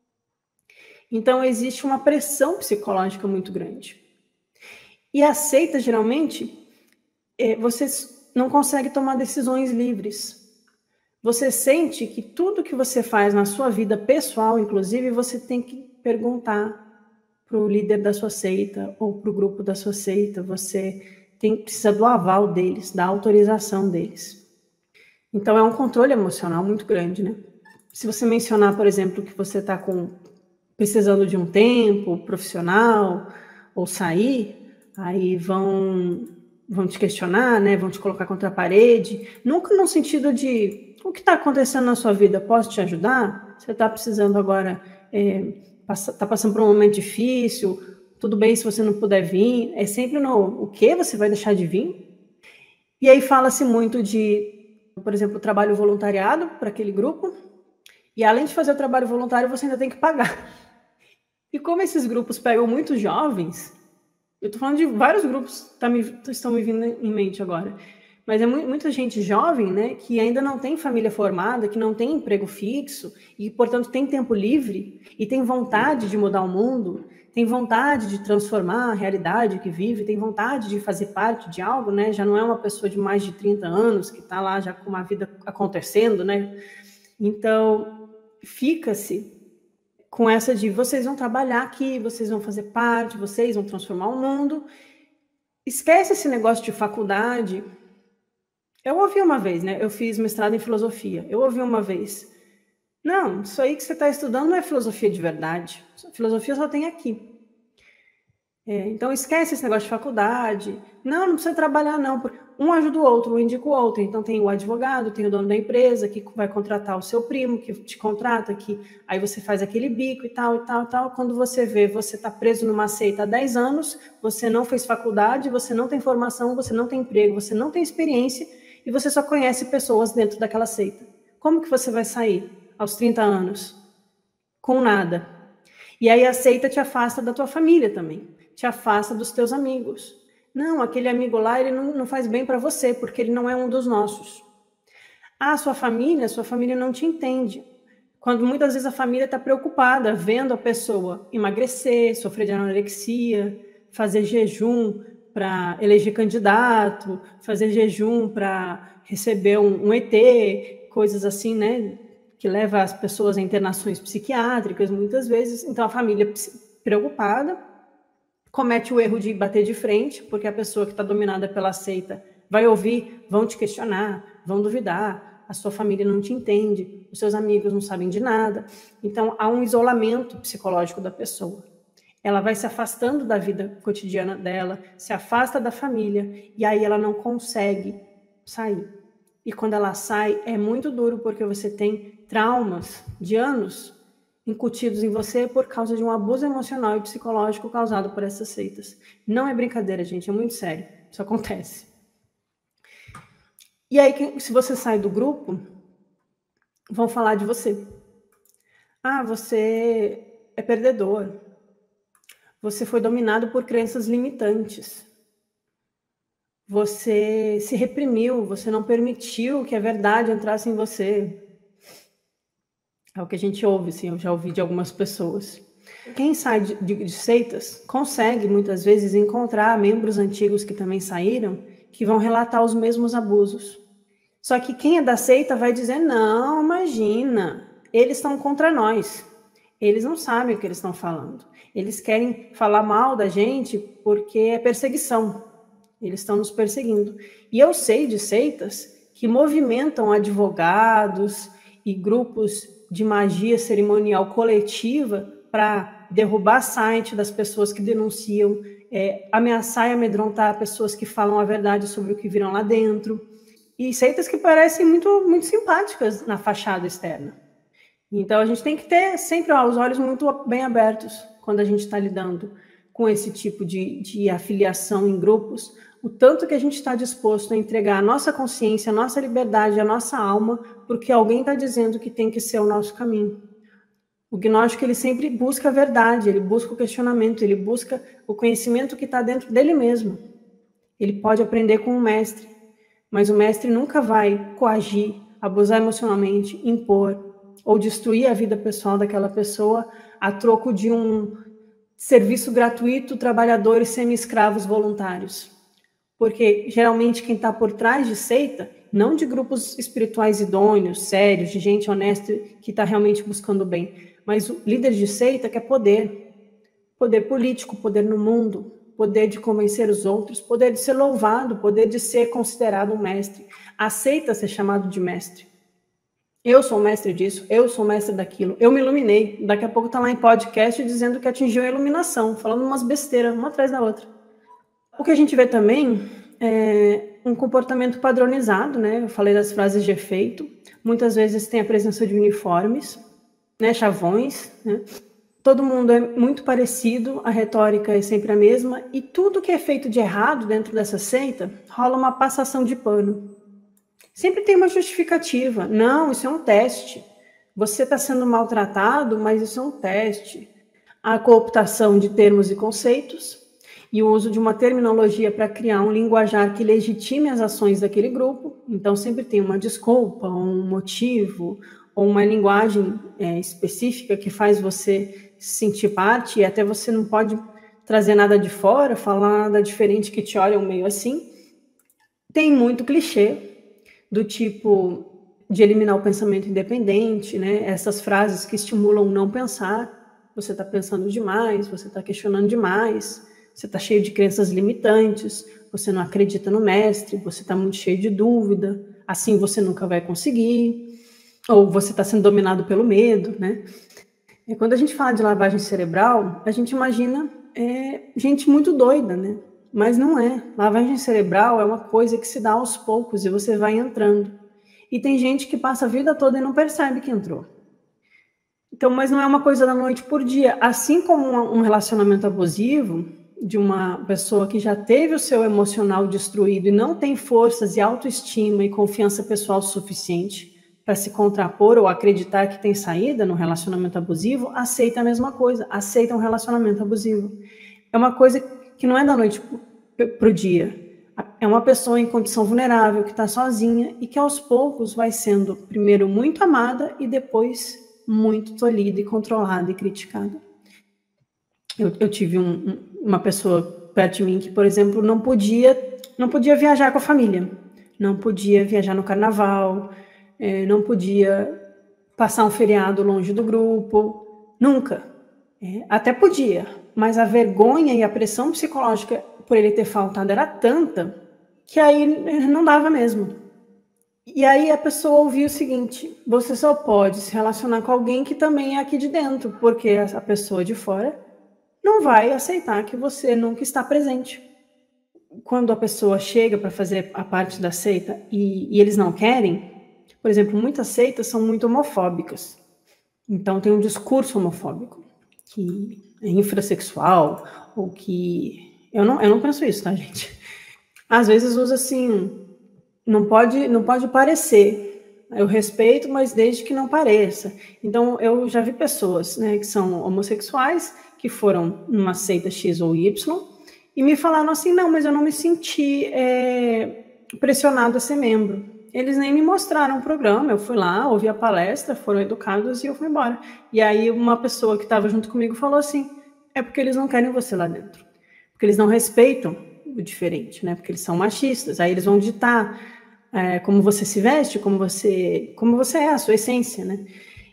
Então, existe uma pressão psicológica muito grande. E a seita, geralmente, é, você não consegue tomar decisões livres. Você sente que tudo que você faz na sua vida pessoal, inclusive, você tem que perguntar para o líder da sua seita ou para o grupo da sua seita. Você tem, precisa do aval deles, da autorização deles. Então, é um controle emocional muito grande, né? Se você mencionar, por exemplo, que você está com... precisando de um tempo profissional ou sair, aí vão, vão te questionar, né? Vão te colocar contra a parede. Nunca no sentido de, o que está acontecendo na sua vida? Posso te ajudar? Você está precisando agora, é, está passando por um momento difícil, tudo bem se você não puder vir. É sempre no, o quê? Você vai deixar de vir? E aí fala-se muito de, por exemplo, trabalho voluntariado para aquele grupo, e além de fazer o trabalho voluntário, você ainda tem que pagar. E como esses grupos pegam muitos jovens, eu estou falando de vários grupos que tá me, estão me vindo em mente agora, mas é mu muita gente jovem, né, que ainda não tem família formada, que não tem emprego fixo e, portanto, tem tempo livre e tem vontade de mudar o mundo, tem vontade de transformar a realidade que vive, tem vontade de fazer parte de algo, né, já não é uma pessoa de mais de trinta anos que está lá já com uma vida acontecendo, né, então fica-se com essa de vocês vão trabalhar aqui, vocês vão fazer parte, vocês vão transformar o mundo. Esquece esse negócio de faculdade. Eu ouvi uma vez, né? Eu fiz mestrado em filosofia. Eu ouvi uma vez. Não, isso aí que você está estudando não é filosofia de verdade. Filosofia só tem aqui. É, então esquece esse negócio de faculdade. Não, não precisa trabalhar não. Um ajuda o outro, um indica o outro. Então tem o advogado, tem o dono da empresa que vai contratar o seu primo, que te contrata, que aí você faz aquele bico e tal, e tal, e tal. Quando você vê, você está preso numa seita há dez anos, você não fez faculdade, você não tem formação, você não tem emprego, você não tem experiência e você só conhece pessoas dentro daquela seita. Como que você vai sair aos trinta anos? Com nada. E aí a seita te afasta da tua família também. Te afasta dos teus amigos. Não, aquele amigo lá, ele não, não faz bem para você, porque ele não é um dos nossos. Ah, sua família, sua família não te entende. Quando muitas vezes a família está preocupada, vendo a pessoa emagrecer, sofrer de anorexia, fazer jejum para eleger candidato, fazer jejum para receber um, um E T, coisas assim, né, que leva as pessoas a internações psiquiátricas, muitas vezes. Então, a família preocupada comete o erro de bater de frente, porque a pessoa que está dominada pela seita vai ouvir, vão te questionar, vão duvidar, a sua família não te entende, os seus amigos não sabem de nada. Então, há um isolamento psicológico da pessoa. Ela vai se afastando da vida cotidiana dela, se afasta da família, e aí ela não consegue sair. E quando ela sai, é muito duro, porque você tem traumas de anos incutidos em você por causa de um abuso emocional e psicológico causado por essas seitas. Não é brincadeira, gente, é muito sério. Isso acontece. E aí, se você sai do grupo, vão falar de você. Ah, você é perdedor. Você foi dominado por crenças limitantes. Você se reprimiu, você não permitiu que a verdade entrasse em você. É o que a gente ouve, assim, eu já ouvi de algumas pessoas. Quem sai de, de, de seitas consegue, muitas vezes, encontrar membros antigos que também saíram, que vão relatar os mesmos abusos. Só que quem é da seita vai dizer, não, imagina, eles estão contra nós. Eles não sabem o que eles estão falando. Eles querem falar mal da gente porque é perseguição. Eles estão nos perseguindo. E eu sei de seitas que movimentam advogados e grupos de magia cerimonial coletiva para derrubar site das pessoas que denunciam, é, ameaçar e amedrontar pessoas que falam a verdade sobre o que viram lá dentro. E seitas que parecem muito, muito simpáticas na fachada externa. Então, a gente tem que ter sempre ó, os olhos muito bem abertos quando a gente está lidando com esse tipo de, de afiliação em grupos, o tanto que a gente está disposto a entregar a nossa consciência, a nossa liberdade, a nossa alma, porque alguém está dizendo que tem que ser o nosso caminho. O gnóstico, ele sempre busca a verdade, ele busca o questionamento, ele busca o conhecimento que está dentro dele mesmo. Ele pode aprender com o mestre, mas o mestre nunca vai coagir, abusar emocionalmente, impor ou destruir a vida pessoal daquela pessoa a troco de um serviço gratuito, trabalhadores semi-escravos voluntários. Porque, geralmente, quem está por trás de seita, não de grupos espirituais idôneos, sérios, de gente honesta que está realmente buscando o bem, mas o líder de seita quer poder. Poder político, poder no mundo, poder de convencer os outros, poder de ser louvado, poder de ser considerado um mestre. Aceita ser chamado de mestre. Eu sou mestre disso, eu sou mestre daquilo, eu me iluminei. Daqui a pouco está lá em podcast dizendo que atingiu a iluminação, falando umas besteiras, uma atrás da outra. O que a gente vê também é um comportamento padronizado, né? Eu falei das frases de efeito. Muitas vezes tem a presença de uniformes, né? Chavões, né? Todo mundo é muito parecido, a retórica é sempre a mesma, e tudo que é feito de errado dentro dessa seita, rola uma passação de pano. Sempre tem uma justificativa. Não, isso é um teste. Você está sendo maltratado, mas isso é um teste. A cooptação de termos e conceitos e o uso de uma terminologia para criar um linguajar que legitime as ações daquele grupo. Então, sempre tem uma desculpa, um motivo, ou uma linguagem é, específica que faz você se sentir parte, e até você não pode trazer nada de fora, falar nada diferente que te olham meio assim. Tem muito clichê, do tipo de eliminar o pensamento independente, né? Essas frases que estimulam o não pensar. Você está pensando demais, você está questionando demais, você está cheio de crenças limitantes, você não acredita no mestre, você está muito cheio de dúvida, assim você nunca vai conseguir, ou você está sendo dominado pelo medo, né? E quando a gente fala de lavagem cerebral, a gente imagina é, gente muito doida, né? Mas não é. Lavagem cerebral é uma coisa que se dá aos poucos e você vai entrando. E tem gente que passa a vida toda e não percebe que entrou. Então, mas não é uma coisa da noite por dia. Assim como um relacionamento abusivo de uma pessoa que já teve o seu emocional destruído e não tem forças e autoestima e confiança pessoal suficiente para se contrapor ou acreditar que tem saída no relacionamento abusivo, aceita a mesma coisa, aceita um relacionamento abusivo. É uma coisa que não é da noite para o dia. É uma pessoa em condição vulnerável, que está sozinha e que aos poucos vai sendo primeiro muito amada e depois muito tolhida e controlada e criticada. Eu, eu tive um, um, uma pessoa perto de mim que, por exemplo, não podia, não podia viajar com a família, não podia viajar no carnaval, é, não podia passar um feriado longe do grupo, nunca. É, até podia, mas a vergonha e a pressão psicológica por ele ter faltado era tanta que aí não dava mesmo. E aí a pessoa ouviu o seguinte: você só pode se relacionar com alguém que também é aqui de dentro, porque a pessoa de fora não vai aceitar que você nunca está presente. Quando a pessoa chega para fazer a parte da seita e, e eles não querem, por exemplo, muitas seitas são muito homofóbicas. Então tem um discurso homofóbico, que é infrassexual, ou que... Eu não, eu não penso isso, tá, gente? Às vezes usa assim, não pode, não pode parecer. Eu respeito, mas desde que não pareça. Então, eu já vi pessoas, né, que são homossexuais, que foram numa seita X ou Y, e me falaram assim, não, mas eu não me senti é, pressionado a ser membro. Eles nem me mostraram o programa, eu fui lá, ouvi a palestra, foram educados e eu fui embora. E aí uma pessoa que estava junto comigo falou assim, é porque eles não querem você lá dentro. Porque eles não respeitam o diferente, né? Porque eles são machistas. Aí eles vão ditar é, como você se veste, como você, como você é, a sua essência, né?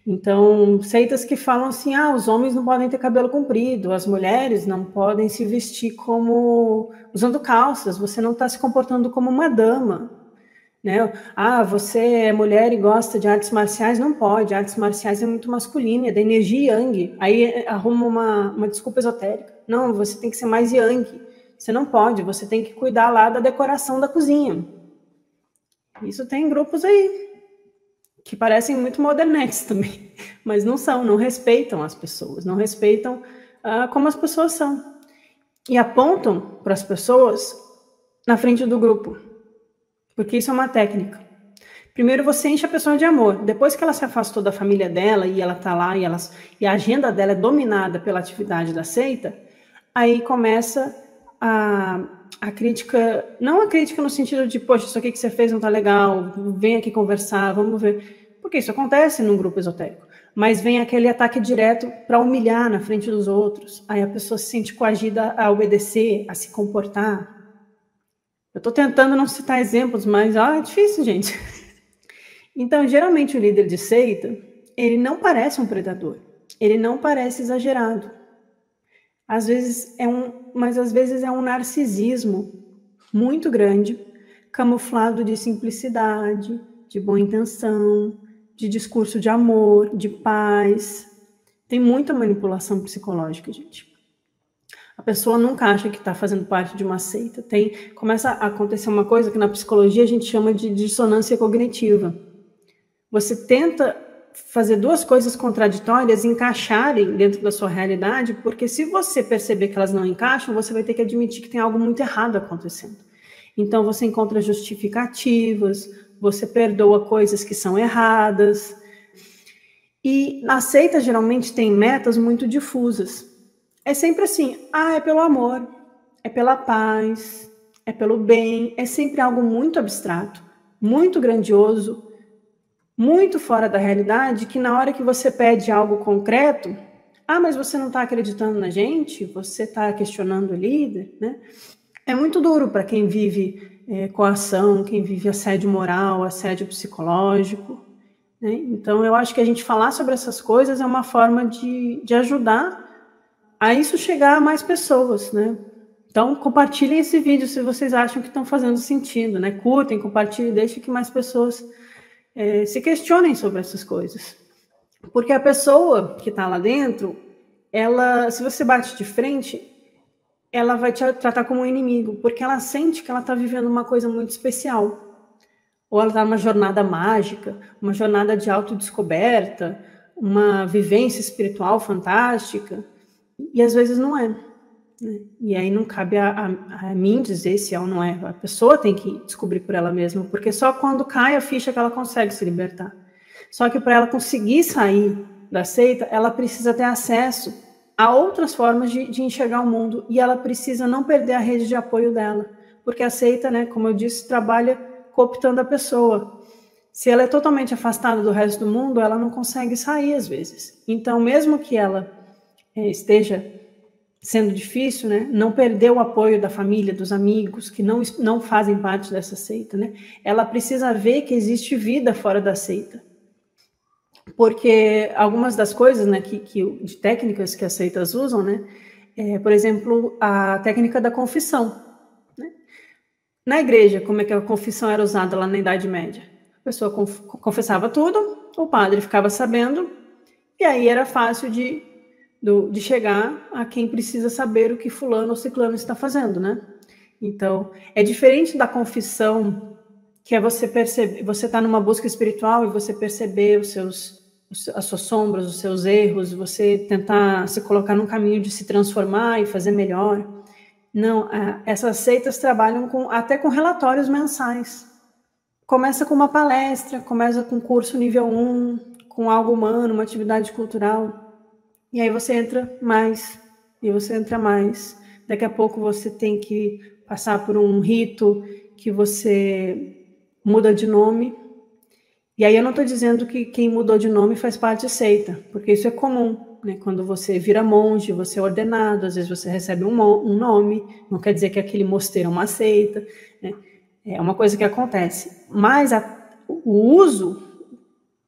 Então, seitas que falam assim, ah, os homens não podem ter cabelo comprido, as mulheres não podem se vestir como usando calças, você não está se comportando como uma dama, né? Ah, você é mulher e gosta de artes marciais, não pode, artes marciais é muito masculina, é da energia yang, aí arruma uma, uma desculpa esotérica. Não, você tem que ser mais yang, você não pode, você tem que cuidar lá da decoração da cozinha. Isso tem grupos aí que parecem muito modernetes também, mas não são, não respeitam as pessoas, não respeitam uh, como as pessoas são. E apontam para as pessoas na frente do grupo, porque isso é uma técnica. Primeiro você enche a pessoa de amor, depois que ela se afastou da família dela e ela está lá e, ela, e a agenda dela é dominada pela atividade da seita, aí começa a, a crítica, não a crítica no sentido de, poxa, isso aqui que você fez não está legal, vem aqui conversar, vamos ver, porque isso acontece num grupo esotérico, mas vem aquele ataque direto para humilhar na frente dos outros, aí a pessoa se sente coagida a obedecer, a se comportar. Eu estou tentando não citar exemplos, mas ah, é difícil, gente. Então, geralmente o líder de seita, ele não parece um predador, ele não parece exagerado. Às vezes é um, mas às vezes é um narcisismo muito grande, camuflado de simplicidade, de boa intenção, de discurso de amor, de paz. Tem muita manipulação psicológica, gente. A pessoa nunca acha que está fazendo parte de uma seita. Tem, começa a acontecer uma coisa que na psicologia a gente chama de dissonância cognitiva. Você tenta fazer duas coisas contraditórias encaixarem dentro da sua realidade, porque se você perceber que elas não encaixam, você vai ter que admitir que tem algo muito errado acontecendo. Então você encontra justificativas, você perdoa coisas que são erradas. E a seita geralmente tem metas muito difusas. É sempre assim, ah, é pelo amor, é pela paz, é pelo bem, é sempre algo muito abstrato, muito grandioso, muito fora da realidade, que na hora que você pede algo concreto, ah, mas você não está acreditando na gente? Você está questionando o líder? Né? É muito duro para quem vive é, coação, quem vive assédio moral, assédio psicológico. Né? Então, eu acho que a gente falar sobre essas coisas é uma forma de, de ajudar a isso chegar a mais pessoas, né? Então, compartilhem esse vídeo se vocês acham que estão fazendo sentido, né? Curtem, compartilhem, deixem que mais pessoas É, se questionem sobre essas coisas. Porque a pessoa que está lá dentro, ela, se você bate de frente, ela vai te tratar como um inimigo, porque ela sente que ela está vivendo uma coisa muito especial. Ou ela está numa jornada mágica, uma jornada de autodescoberta, uma vivência espiritual fantástica, e às vezes não é. Né? E aí não cabe a, a, a mim dizer se é ou não é. A pessoa tem que descobrir por ela mesma, porque só quando cai a ficha que ela consegue se libertar. Só que para ela conseguir sair da seita, ela precisa ter acesso a outras formas de, de enxergar o mundo, e ela precisa não perder a rede de apoio dela, porque a seita, né, como eu disse, trabalha cooptando a pessoa. Se ela é totalmente afastada do resto do mundo, ela não consegue sair às vezes. Então, mesmo que ela é, esteja sendo difícil, né, não perder o apoio da família, dos amigos, que não, não fazem parte dessa seita, né, ela precisa ver que existe vida fora da seita. Porque algumas das coisas, né, que, que, de técnicas que as seitas usam, né, é, por exemplo, a técnica da confissão. Né? Na igreja, como é que a confissão era usada lá na Idade Média? A pessoa conf, confessava tudo, o padre ficava sabendo, e aí era fácil de Do, de chegar a quem precisa saber o que fulano ou ciclano está fazendo, né? Então, é diferente da confissão, que é você perceber, você está numa busca espiritual e você perceber os seus, as suas sombras, os seus erros, você tentar se colocar num caminho de se transformar e fazer melhor. Não, essas seitas trabalham com, até com relatórios mensais. Começa com uma palestra, começa com curso nível um, com algo humano, uma atividade cultural. E aí você entra mais, e você entra mais. Daqui a pouco você tem que passar por um rito que você muda de nome. E aí eu não estou dizendo que quem mudou de nome faz parte de seita, porque isso é comum, né? Quando você vira monge, você é ordenado, às vezes você recebe um, um nome, não quer dizer que aquele mosteiro é uma seita, né? É uma coisa que acontece. Mas a, o uso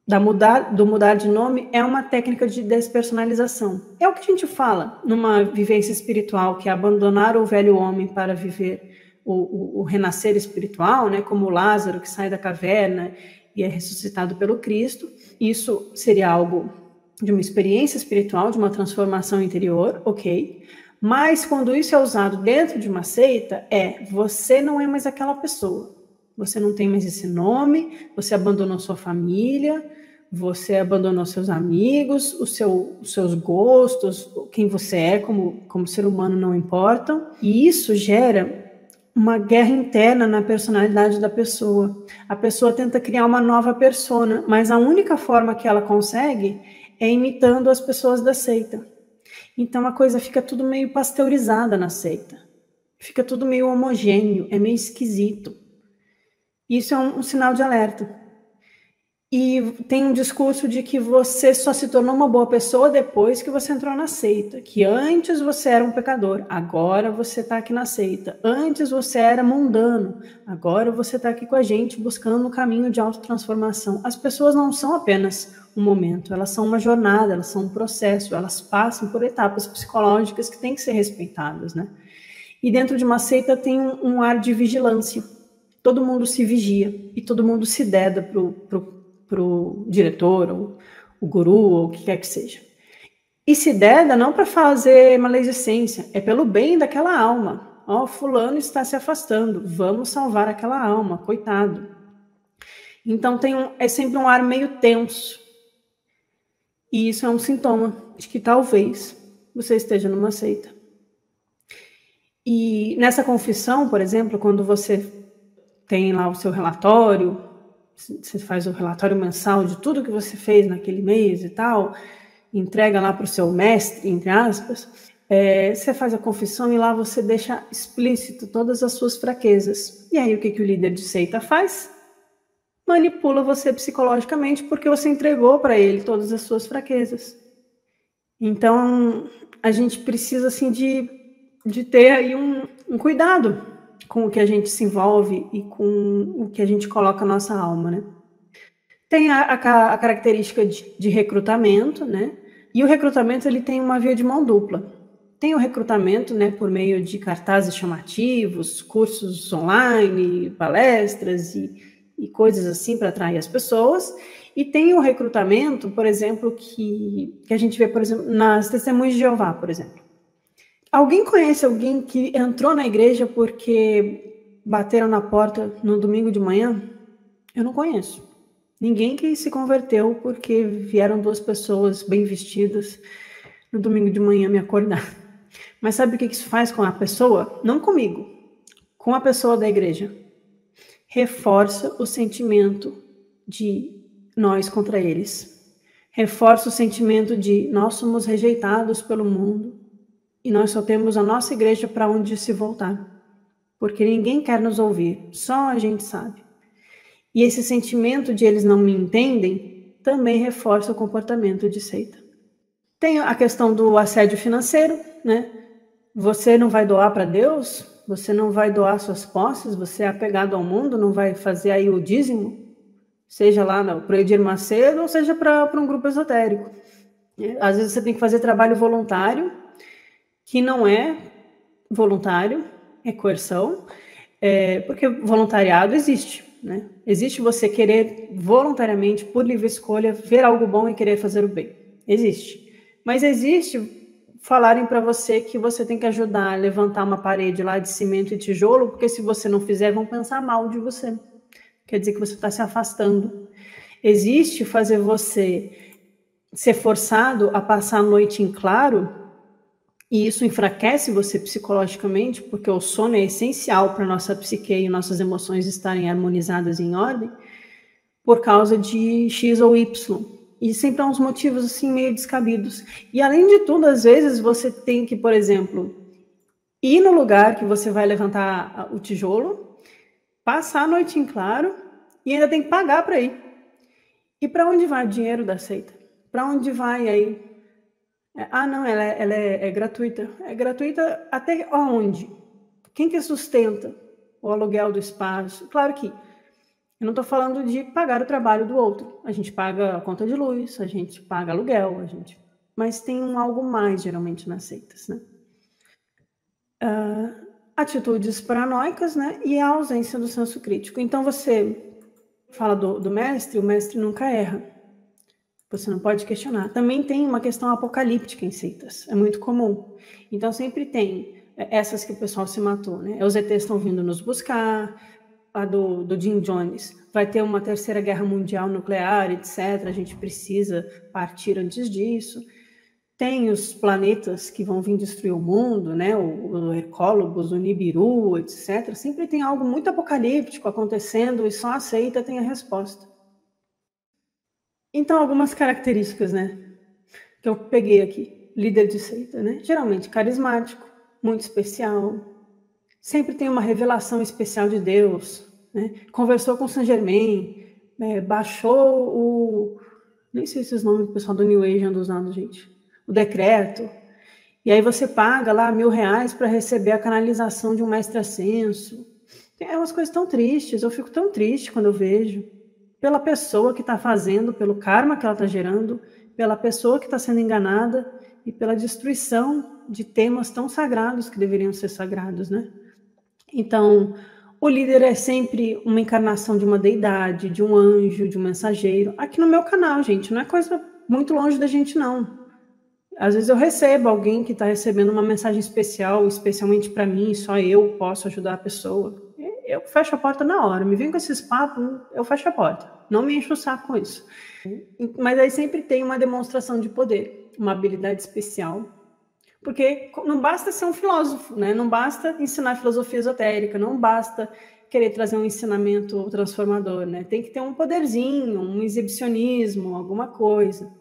da mudar, do mudar de nome é uma técnica de despersonalização. É o que a gente fala numa vivência espiritual, que é abandonar o velho homem para viver o, o, o renascer espiritual, né? Como o Lázaro que sai da caverna e é ressuscitado pelo Cristo. Isso seria algo de uma experiência espiritual, de uma transformação interior, ok? Mas quando isso é usado dentro de uma seita, é você não é mais aquela pessoa. Você não tem mais esse nome, você abandonou sua família, você abandonou seus amigos, o seu, os seus gostos, quem você é como, como ser humano não importam. E isso gera uma guerra interna na personalidade da pessoa. A pessoa tenta criar uma nova persona, mas a única forma que ela consegue é imitando as pessoas da seita. Então a coisa fica tudo meio pasteurizada na seita. Fica tudo meio homogêneo, é meio esquisito. Isso é um, um sinal de alerta. E tem um discurso de que você só se tornou uma boa pessoa depois que você entrou na seita. Que antes você era um pecador, agora você está aqui na seita. Antes você era mundano, agora você está aqui com a gente buscando um caminho de autotransformação. As pessoas não são apenas um momento, elas são uma jornada, elas são um processo, elas passam por etapas psicológicas que têm que ser respeitadas, né? E dentro de uma seita tem um, um ar de vigilância. Todo mundo se vigia e todo mundo se deda pro, pro para o diretor, ou o guru, ou o que quer que seja. E se deda não para fazer maledicência, é pelo bem daquela alma. Ó, oh, fulano está se afastando, vamos salvar aquela alma, coitado. Então tem um, é sempre um ar meio tenso. E isso é um sintoma de que talvez você esteja numa seita. E nessa confissão, por exemplo, quando você tem lá o seu relatório, você faz o relatório mensal de tudo que você fez naquele mês e tal, entrega lá para o seu mestre, entre aspas, é, você faz a confissão e lá você deixa explícito todas as suas fraquezas. E aí o que, que o líder de seita faz? Manipula você psicologicamente porque você entregou para ele todas as suas fraquezas. Então, a gente precisa assim, de, de ter aí um, um cuidado com o que a gente se envolve e com o que a gente coloca a nossa alma, né? Tem a, a, a característica de, de recrutamento, né? E o recrutamento, ele tem uma via de mão dupla. Tem o recrutamento, né, por meio de cartazes chamativos, cursos online, palestras e, e coisas assim para atrair as pessoas. E tem o recrutamento, por exemplo, que, que a gente vê, por exemplo, nas Testemunhas de Jeová, por exemplo. Alguém conhece alguém que entrou na igreja porque bateram na porta no domingo de manhã? Eu não conheço. Ninguém que se converteu porque vieram duas pessoas bem vestidas no domingo de manhã me acordar. Mas sabe o que isso faz com a pessoa? Não comigo, com a pessoa da igreja. Reforça o sentimento de nós contra eles. Reforça o sentimento de nós somos rejeitados pelo mundo. E nós só temos a nossa igreja para onde se voltar. Porque ninguém quer nos ouvir, só a gente sabe. E esse sentimento de eles não me entendem também reforça o comportamento de seita. Tem a questão do assédio financeiro, né? Você não vai doar para Deus? Você não vai doar suas posses? Você é apegado ao mundo? Não vai fazer aí o dízimo? Seja lá para o Edir Macedo ou seja para um grupo esotérico. Às vezes você tem que fazer trabalho voluntário, que não é voluntário, é coerção, é, porque voluntariado existe, né? Existe você querer voluntariamente, por livre escolha, ver algo bom e querer fazer o bem. Existe. Mas existe falarem para você que você tem que ajudar a levantar uma parede lá de cimento e tijolo, porque se você não fizer, vão pensar mal de você. Quer dizer que você está se afastando. Existe fazer você ser forçado a passar a noite em claro, e isso enfraquece você psicologicamente, porque o sono é essencial para a nossa psique e nossas emoções estarem harmonizadas em ordem, por causa de X ou Y. E sempre há uns motivos assim meio descabidos. E além de tudo, às vezes você tem que, por exemplo, ir no lugar que você vai levantar o tijolo, passar a noite em claro e ainda tem que pagar para ir. E para onde vai o dinheiro da seita? Para onde vai aí? Ah, não, ela, é, ela é, é gratuita. É gratuita até onde? Quem que sustenta o aluguel do espaço? Claro que Eu não estou falando de pagar o trabalho do outro. A gente paga a conta de luz, a gente paga aluguel, a gente... mas tem um algo mais, geralmente, nas seitas, né? Uh, atitudes paranoicas, né? E a ausência do senso crítico. Então, você fala do, do mestre, o mestre nunca erra. Você não pode questionar. Também tem uma questão apocalíptica em seitas. É muito comum. Então, sempre tem essas que o pessoal se matou, né? Os E Tês estão vindo nos buscar, a do, do Jim Jones, vai ter uma terceira guerra mundial nuclear, etcétera. A gente precisa partir antes disso. Tem os planetas que vão vir destruir o mundo, né? O, o Ecólogos, o Nibiru, etcétera. Sempre tem algo muito apocalíptico acontecendo e só a seita tem a resposta. Então, algumas características, né? Que eu peguei aqui. Líder de seita, né? Geralmente carismático, muito especial. Sempre tem uma revelação especial de Deus, né? Conversou com Saint Germain, é, baixou o... Nem sei se os nomes do pessoal do New Age andam usando, gente. O decreto. E aí você paga lá mil reais para receber a canalização de um mestre ascenso. É umas coisas tão tristes. Eu fico tão triste quando eu vejo. Pela pessoa que está fazendo, pelo karma que ela está gerando, pela pessoa que está sendo enganada e pela destruição de temas tão sagrados que deveriam ser sagrados, né? Então, o líder é sempre uma encarnação de uma deidade, de um anjo, de um mensageiro. Aqui no meu canal, gente, não é coisa muito longe da gente, não. Às vezes eu recebo alguém que está recebendo uma mensagem especial, especialmente para mim, só eu posso ajudar a pessoa. Eu fecho a porta na hora. Me vem com esses papos, eu fecho a porta. Não me encho o saco com isso. Mas aí sempre tem uma demonstração de poder, uma habilidade especial. Porque não basta ser um filósofo, né? Não basta ensinar filosofia esotérica, não basta querer trazer um ensinamento transformador, né? Tem que ter um poderzinho, um exibicionismo, alguma coisa.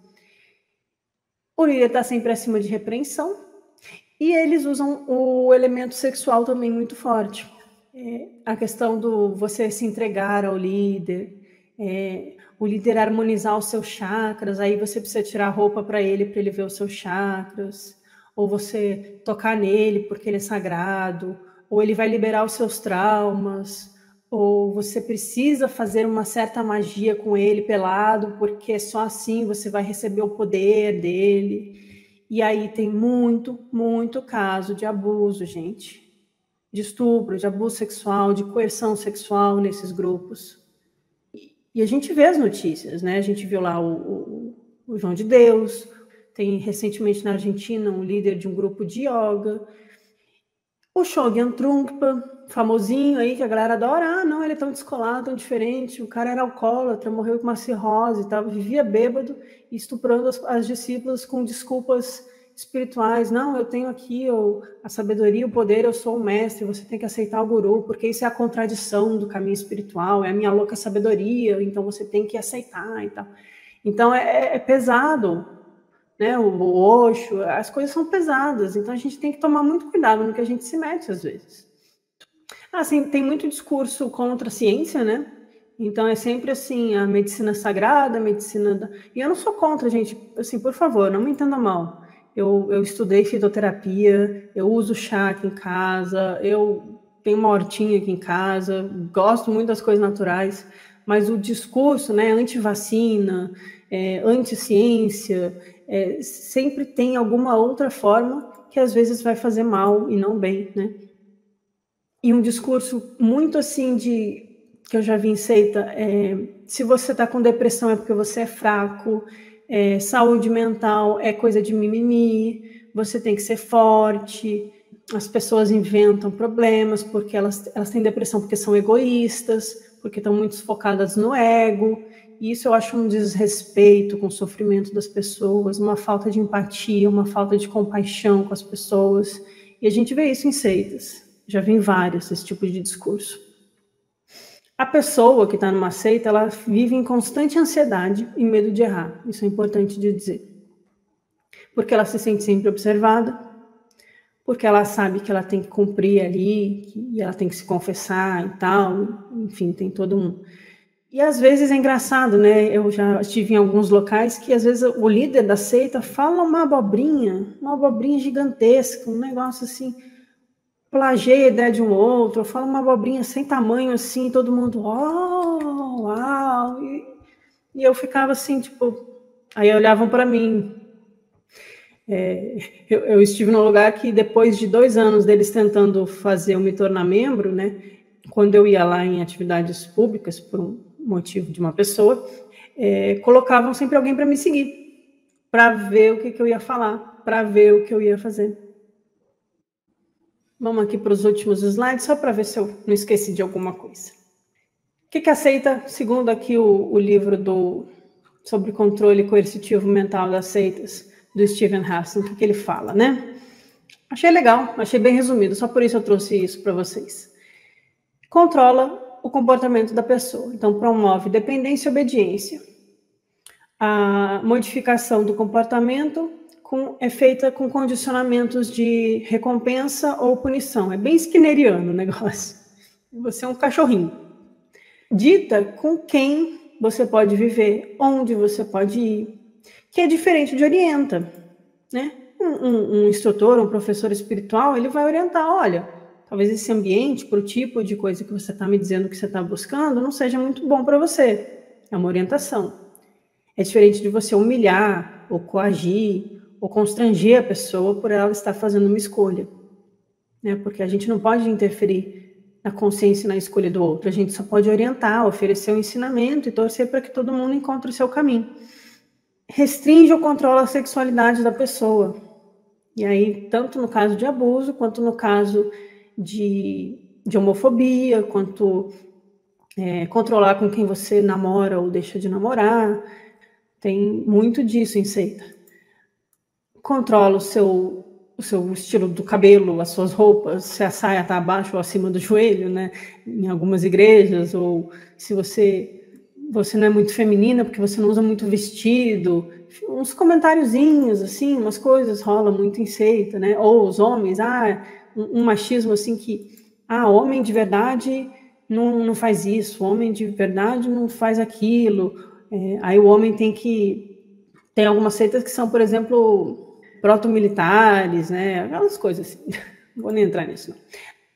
O líder está sempre acima de repreensão e eles usam o elemento sexual também muito forte. É, a questão do você se entregar ao líder, é, o líder harmonizar os seus chakras, aí você precisa tirar a roupa para ele, para ele ver os seus chakras, ou você tocar nele porque ele é sagrado, ou ele vai liberar os seus traumas, ou você precisa fazer uma certa magia com ele pelado, porque só assim você vai receber o poder dele. E aí tem muito, muito caso de abuso, gente. De estupro, de abuso sexual, de coerção sexual nesses grupos. E a gente vê as notícias, né? A gente viu lá o, o, o João de Deus, tem recentemente na Argentina um líder de um grupo de yoga, o Shogyan Trungpa, famosinho aí, que a galera adora. Ah, não, ele é tão descolado, tão diferente. O cara era alcoólatra, morreu com uma cirrose, tava, vivia bêbado e estuprando as, as discípulas com desculpas espirituais. Não, eu tenho aqui eu, a sabedoria, o poder, eu sou o mestre, você tem que aceitar o guru, porque isso é a contradição do caminho espiritual, é a minha louca sabedoria, então você tem que aceitar e tal. Então é, é pesado, né? O, o Osho, as coisas são pesadas, então a gente tem que tomar muito cuidado no que a gente se mete às vezes. Assim, tem muito discurso contra a ciência, né? Então é sempre assim, a medicina sagrada, a medicina... Da... E eu não sou contra, gente, assim, por favor, não me entenda mal. Eu, eu estudei fitoterapia, eu uso chá aqui em casa, eu tenho uma hortinha aqui em casa, gosto muito das coisas naturais, mas o discurso, né, anti-vacina, é, anti-ciência, é, sempre tem alguma outra forma que às vezes vai fazer mal e não bem, né? E um discurso muito assim de... que eu já vi em seita, é, se você está com depressão é porque você é fraco, é, saúde mental é coisa de mimimi, você tem que ser forte, as pessoas inventam problemas porque elas, elas têm depressão porque são egoístas, porque estão muito focadas no ego, e isso eu acho um desrespeito com o sofrimento das pessoas, uma falta de empatia, uma falta de compaixão com as pessoas, e a gente vê isso em seitas, já vi em vários esse tipo de discurso. A pessoa que está numa seita, ela vive em constante ansiedade e medo de errar. Isso é importante de dizer. Porque ela se sente sempre observada, porque ela sabe que ela tem que cumprir ali, e ela tem que se confessar e tal, enfim, tem todo um... E às vezes é engraçado, né? Eu já estive em alguns locais que às vezes o líder da seita fala uma abobrinha, uma abobrinha gigantesca, um negócio assim... plageia a ideia de um outro, fala uma abobrinha sem tamanho assim, todo mundo, oh, uau! E, e eu ficava assim, tipo... Aí olhavam para mim. É, eu, eu estive num lugar que depois de dois anos deles tentando fazer eu me tornar membro, né? Quando eu ia lá em atividades públicas, por um motivo de uma pessoa, é, colocavam sempre alguém para me seguir, para ver o que, que eu ia falar, para ver o que eu ia fazer. Vamos aqui para os últimos slides, só para ver se eu não esqueci de alguma coisa. O que, que aceita, segundo aqui o, o livro do, sobre controle coercitivo mental das seitas, do Steven Hassan, o que, que ele fala, né? Achei legal, achei bem resumido, só por isso eu trouxe isso para vocês. Controla o comportamento da pessoa, então promove dependência e obediência. A modificação do comportamento com, é feita com condicionamentos de recompensa ou punição. É bem skinneriano o negócio. Você é um cachorrinho. Dita com quem você pode viver, onde você pode ir, que é diferente de orienta, né? Um, um, um instrutor, um professor espiritual, ele vai orientar, olha, talvez esse ambiente, para o tipo de coisa que você está me dizendo que você está buscando, não seja muito bom para você. É uma orientação. É diferente de você humilhar, ou coagir, ou constranger a pessoa por ela estar fazendo uma escolha, né? Porque a gente não pode interferir na consciência e na escolha do outro. A gente só pode orientar, oferecer um ensinamento e torcer para que todo mundo encontre o seu caminho. Restringe ou controla a sexualidade da pessoa. E aí, tanto no caso de abuso, quanto no caso de, de homofobia, quanto é, controlar com quem você namora ou deixa de namorar. Tem muito disso em seita. Controla o seu, o seu estilo do cabelo, as suas roupas, se a saia está abaixo ou acima do joelho, né? Em algumas igrejas, ou se você, você não é muito feminina porque você não usa muito vestido, uns comentáriozinhos, assim, umas coisas rolam muito em seita, né? Ou os homens, ah, um, um machismo assim que, ah, homem de verdade não, não faz isso, homem de verdade não faz aquilo. É, aí o homem tem que... Tem algumas seitas que são, por exemplo, proto-militares, né? Aquelas coisas assim. Não vou nem entrar nisso, não.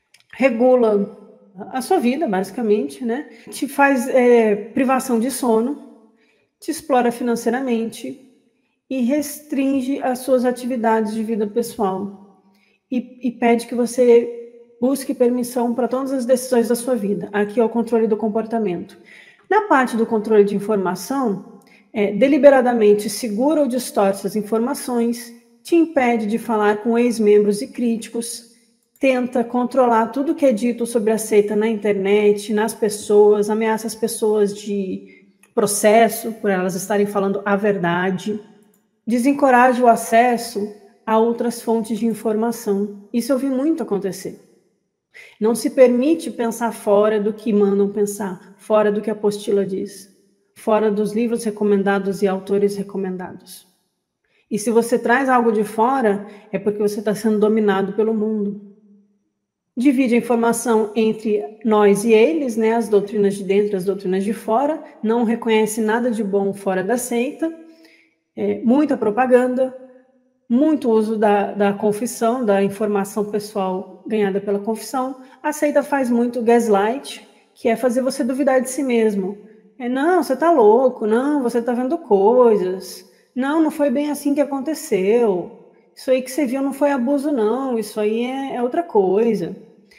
Regula a sua vida, basicamente, né? Te faz é, privação de sono, te explora financeiramente e restringe as suas atividades de vida pessoal. E, e pede que você busque permissão para todas as decisões da sua vida. Aqui é o controle do comportamento. Na parte do controle de informação, é, deliberadamente segura ou distorce as informações, te impede de falar com ex-membros e críticos, tenta controlar tudo que é dito sobre a seita na internet, nas pessoas, ameaça as pessoas de processo por elas estarem falando a verdade, desencoraja o acesso a outras fontes de informação. Isso eu vi muito acontecer. Não se permite pensar fora do que mandam pensar, fora do que a apostila diz, fora dos livros recomendados e autores recomendados. E se você traz algo de fora, é porque você está sendo dominado pelo mundo. Divide a informação entre nós e eles, né, as doutrinas de dentro e as doutrinas de fora, não reconhece nada de bom fora da seita, é, muita propaganda, muito uso da, da confissão, da informação pessoal ganhada pela confissão. A seita faz muito gaslight, que é fazer você duvidar de si mesmo. É, não, você está louco, não, você está vendo coisas, não, não foi bem assim que aconteceu, isso aí que você viu não foi abuso não, isso aí é, é outra coisa.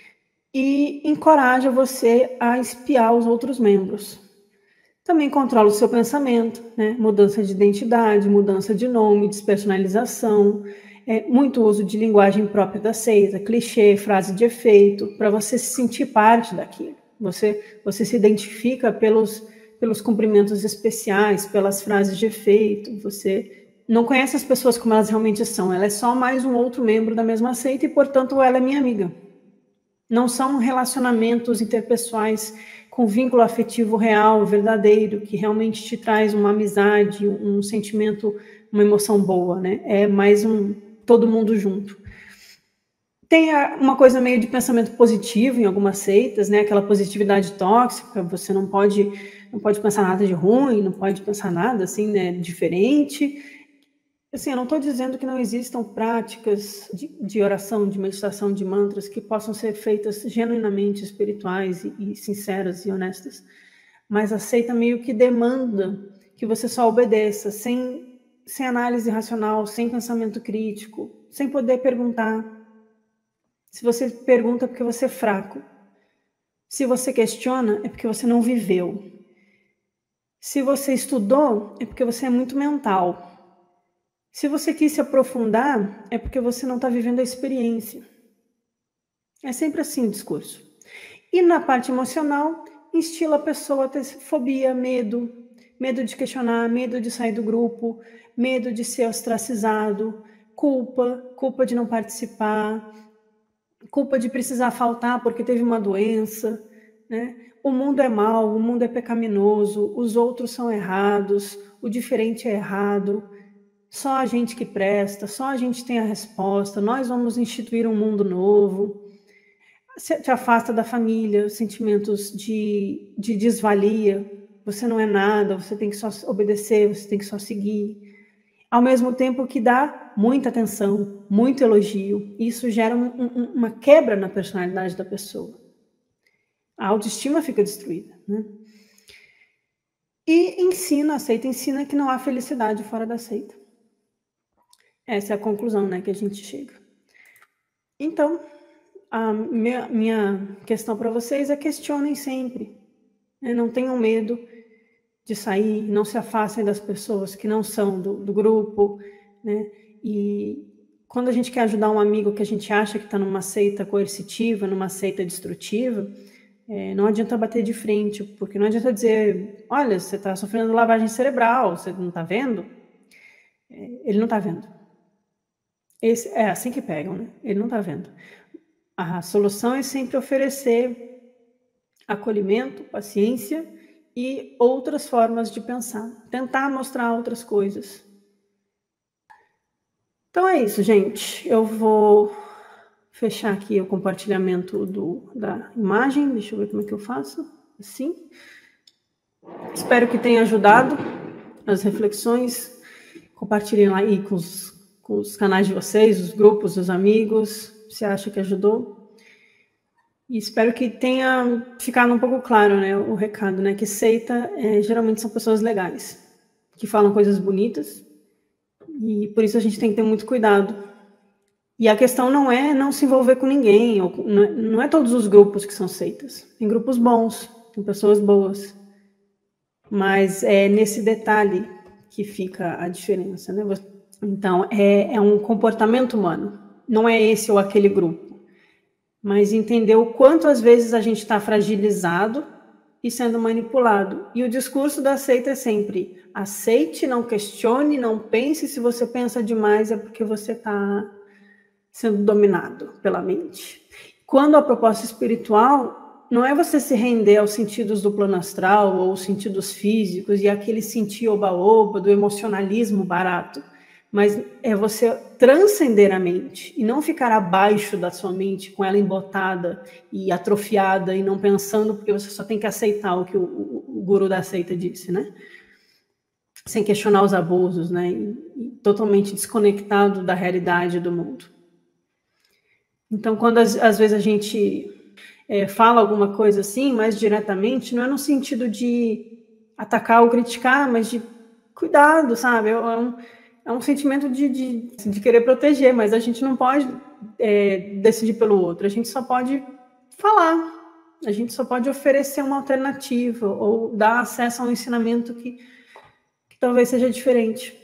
E encoraja você a espiar os outros membros. Também controla o seu pensamento, né? Mudança de identidade, mudança de nome, despersonalização, é, muito uso de linguagem própria da seita, clichê, frase de efeito, para você se sentir parte daquilo. Você, você se identifica pelos, pelos cumprimentos especiais, pelas frases de efeito, você não conhece as pessoas como elas realmente são, ela é só mais um outro membro da mesma seita e, portanto, ela é minha amiga. Não são relacionamentos interpessoais com vínculo afetivo real, verdadeiro, que realmente te traz uma amizade, um sentimento, uma emoção boa, né? É mais um todo mundo junto. Tem uma coisa meio de pensamento positivo em algumas seitas, né? Aquela positividade tóxica, você não pode, não pode pensar nada de ruim, não pode pensar nada assim, né, diferente. Assim, eu não estou dizendo que não existam práticas de, de oração, de meditação, de mantras que possam ser feitas genuinamente espirituais e, e sinceras e honestas, Mas a seita meio que demanda que você só obedeça, sem, sem análise racional, sem pensamento crítico, sem poder perguntar. Se você pergunta é porque você é fraco. Se você questiona é porque você não viveu. Se você estudou é porque você é muito mental. Se você quis se aprofundar é porque você não está vivendo a experiência. É sempre assim o discurso. E na parte emocional, instila a pessoa a ter fobia, medo, medo de questionar, medo de sair do grupo, medo de ser ostracizado, culpa, culpa de não participar, culpa de precisar faltar porque teve uma doença, né? O mundo é mau, o mundo é pecaminoso, os outros são errados, o diferente é errado, só a gente que presta, só a gente tem a resposta, nós vamos instituir um mundo novo. Te afasta da família, sentimentos de, de desvalia, você não é nada, você tem que só obedecer, você tem que só seguir. Ao mesmo tempo que dá muita atenção, muito elogio, isso gera um, um, uma quebra na personalidade da pessoa. A autoestima fica destruída, né? E ensina, a seita ensina que não há felicidade fora da seita. Essa é a conclusão, né, que a gente chega. Então, a minha, minha questão para vocês é questionem sempre. Né? Não tenham medo de sair, não se afastem das pessoas que não são do, do grupo. Né? E quando a gente quer ajudar um amigo que a gente acha que está numa seita coercitiva, numa seita destrutiva, é, não adianta bater de frente, porque não adianta dizer, olha, você está sofrendo lavagem cerebral, você não está vendo? É, ele não está vendo. Esse, é assim que pegam, né? Ele não está vendo. A solução é sempre oferecer acolhimento, paciência e outras formas de pensar. Tentar mostrar outras coisas. Então é isso, gente. Eu vou fechar aqui o compartilhamento do, da imagem. Deixa eu ver como é que eu faço. Assim. Espero que tenha ajudado as reflexões. Compartilhem lá aí com os, com os canais de vocês, os grupos, os amigos. Se acha que ajudou. E espero que tenha ficado um pouco claro, né, o recado, né, que seita é, geralmente são pessoas legais, que falam coisas bonitas, e por isso a gente tem que ter muito cuidado. E a questão não é não se envolver com ninguém, ou, não, é, não é todos os grupos que são seitas, tem grupos bons, tem pessoas boas, mas é nesse detalhe que fica a diferença, né? Então, é, é um comportamento humano, não é esse ou aquele grupo. Mas entender o quanto às vezes a gente está fragilizado e sendo manipulado. E o discurso da seita é sempre aceite, não questione, não pense. Se você pensa demais é porque você está sendo dominado pela mente. Quando a proposta espiritual não é você se render aos sentidos do plano astral ou aos sentidos físicos e aquele sentir oba-oba do emocionalismo barato, mas é você transcender a mente e não ficar abaixo da sua mente, com ela embotada e atrofiada e não pensando, porque você só tem que aceitar o que o, o, o guru da seita disse, né? Sem questionar os abusos, né? E, e totalmente desconectado da realidade do mundo. Então, quando às, às vezes a gente é, fala alguma coisa assim, mais diretamente, não é no sentido de atacar ou criticar, mas de cuidado, sabe? É um... É um sentimento de, de, de querer proteger, mas a gente não pode é, decidir pelo outro. A gente só pode falar. A gente só pode oferecer uma alternativa ou dar acesso a um ensinamento que, que talvez seja diferente.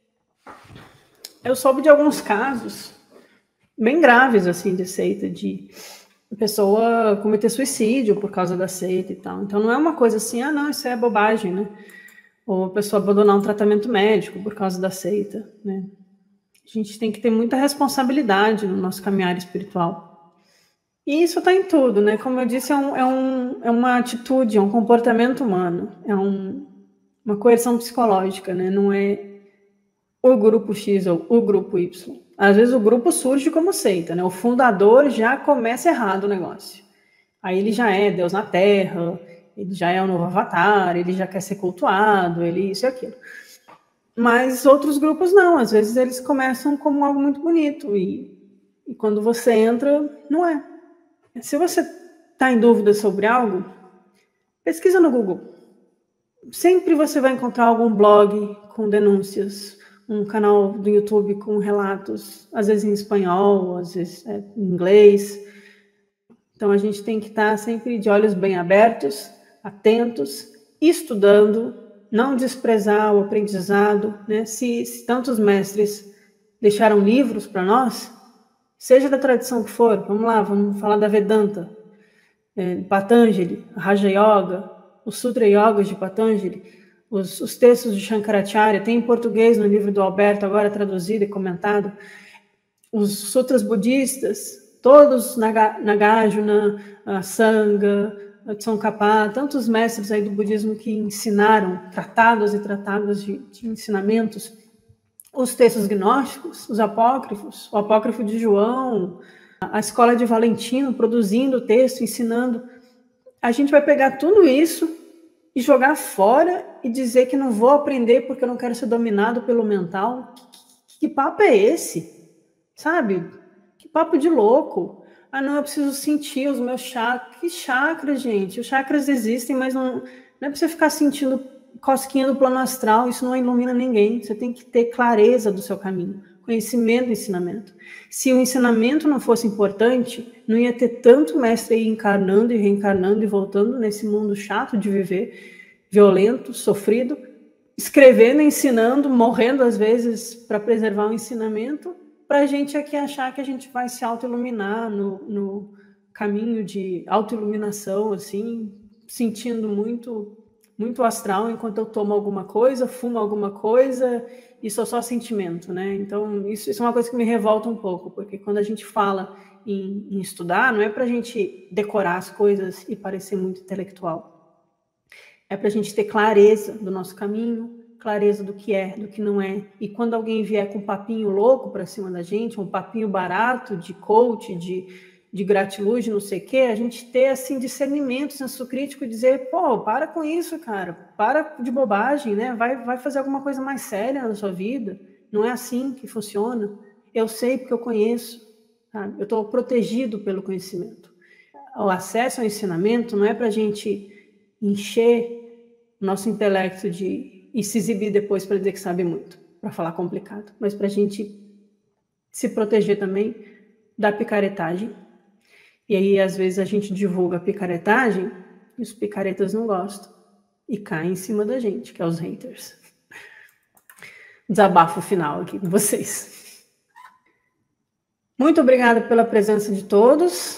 Eu soube de alguns casos bem graves, assim, de seita, de pessoa cometer suicídio por causa da seita e tal. Então não é uma coisa assim, ah, não, isso é bobagem, né? Ou a pessoa abandonar um tratamento médico por causa da seita, né? A gente tem que ter muita responsabilidade no nosso caminhar espiritual. E isso está em tudo, né? Como eu disse, é, um, é, um, é uma atitude, é um comportamento humano, é um, uma coerção psicológica, né? Não é o grupo X ou o grupo Y. Às vezes o grupo surge como seita, né? O fundador já começa errado o negócio. Aí ele já é Deus na Terra, ele já é um novo avatar, ele já quer ser cultuado, ele isso e aquilo. Mas outros grupos não, às vezes eles começam como algo muito bonito e, e quando você entra, não é. Se você está em dúvida sobre algo, pesquisa no Google. sempre você vai encontrar algum blog com denúncias, um canal do YouTube com relatos, às vezes em espanhol, às vezes é, em inglês. Então, a gente tem que estar sempre de olhos bem abertos, atentos, estudando, não desprezar o aprendizado, né? Se, se tantos mestres deixaram livros para nós, seja da tradição que for, vamos lá, vamos falar da Vedanta, é, Patanjali, Raja Yoga, o Sutra Yogas de Patanjali, os, os textos de Shankaracharya, tem em português no livro do Alberto, agora traduzido e comentado, os sutras budistas, todos, Nagarjuna, Sangha, Tsongkhapa, tantos mestres aí do budismo que ensinaram tratados e tratados de, de ensinamentos, os textos gnósticos, os apócrifos, o apócrifo de João, a escola de Valentino produzindo texto, ensinando. A gente vai pegar tudo isso e jogar fora e dizer que não vou aprender porque eu não quero ser dominado pelo mental. Que, que papo é esse? Sabe? Que papo de louco. Ah, não, eu preciso sentir os meus chakras. Que chakras, gente? Os chakras existem, mas não, não é para você ficar sentindo cosquinha do plano astral. Isso não ilumina ninguém. Você tem que ter clareza do seu caminho, conhecimento do ensinamento. Se o ensinamento não fosse importante, não ia ter tanto mestre aí encarnando e reencarnando e voltando nesse mundo chato de viver, violento, sofrido, escrevendo, ensinando, morrendo às vezes para preservar o ensinamento, para a gente aqui achar que a gente vai se auto-iluminar no, no caminho de auto-iluminação, assim, sentindo muito, muito astral enquanto eu tomo alguma coisa, fumo alguma coisa, e sou só sentimento, né? Então, isso, isso é uma coisa que me revolta um pouco, porque quando a gente fala em, em estudar, não é para a gente decorar as coisas e parecer muito intelectual. É para a gente ter clareza do nosso caminho, clareza do que é, do que não é. E quando alguém vier com um papinho louco para cima da gente, um papinho barato de coach, de, de gratiluz, não sei o quê, a gente ter, assim, discernimento, senso crítico e dizer, pô, para com isso, cara, para de bobagem, né? Vai, vai fazer alguma coisa mais séria na sua vida. Não é assim que funciona. Eu sei porque eu conheço, sabe? Eu estou protegido pelo conhecimento. O acesso ao ensinamento não é para a gente encher o nosso intelecto de e se exibir depois para dizer que sabe muito, para falar complicado, mas para a gente se proteger também da picaretagem. E aí, às vezes, a gente divulga a picaretagem e os picaretas não gostam e caem em cima da gente, que é os haters. Desabafo final aqui com vocês. Muito obrigada pela presença de todos.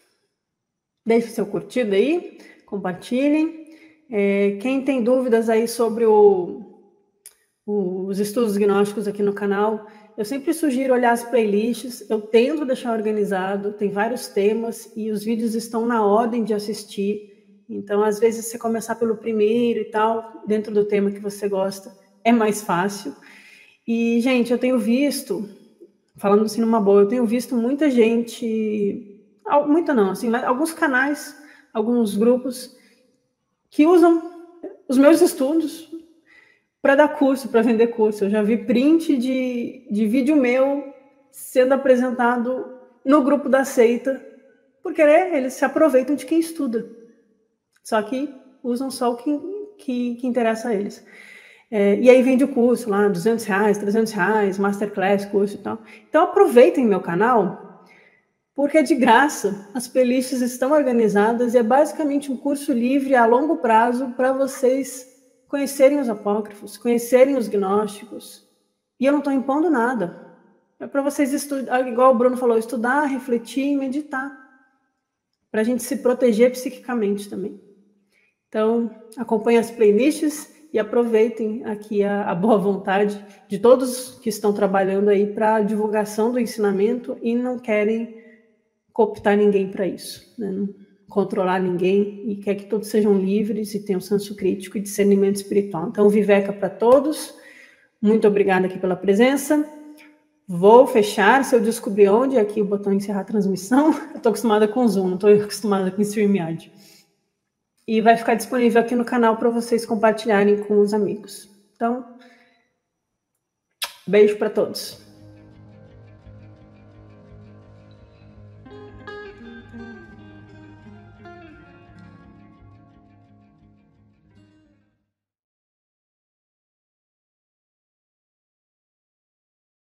Deixe seu curtido aí, compartilhem. É, quem tem dúvidas aí sobre o, o, os estudos gnósticos aqui no canal, eu sempre sugiro olhar as playlists, eu tento deixar organizado, tem vários temas e os vídeos estão na ordem de assistir, então às vezes você começar pelo primeiro e tal, dentro do tema que você gosta, é mais fácil. E, gente, eu tenho visto, falando assim numa boa, eu tenho visto muita gente, muita não, assim, mas alguns canais, alguns grupos que usam os meus estudos para dar curso, para vender curso. Eu já vi print de, de vídeo meu sendo apresentado no grupo da seita, porque né, eles se aproveitam de quem estuda. Só que usam só o que, que, que interessa a eles. É, e aí vende o curso lá, duzentos reais, trezentos reais, masterclass, curso e tal. Então aproveitem meu canal, porque é de graça, as playlists estão organizadas e é basicamente um curso livre a longo prazo para vocês conhecerem os apócrifos, conhecerem os gnósticos. E eu não estou impondo nada. É para vocês estudar, igual o Bruno falou, estudar, refletir e meditar. Para a gente se proteger psiquicamente também. Então, acompanhem as playlists e aproveitem aqui a, a boa vontade de todos que estão trabalhando aí para a divulgação do ensinamento e não querem cooptar ninguém para isso, né? Não controlar ninguém e quer que todos sejam livres e tenham senso crítico e discernimento espiritual. Então, Viveca para todos. Muito obrigada aqui pela presença. Vou fechar, se eu descobrir onde é aqui o botão encerrar a transmissão. Eu estou acostumada com Zoom, não estou acostumada com StreamYard. E vai ficar disponível aqui no canal para vocês compartilharem com os amigos. Então, beijo para todos.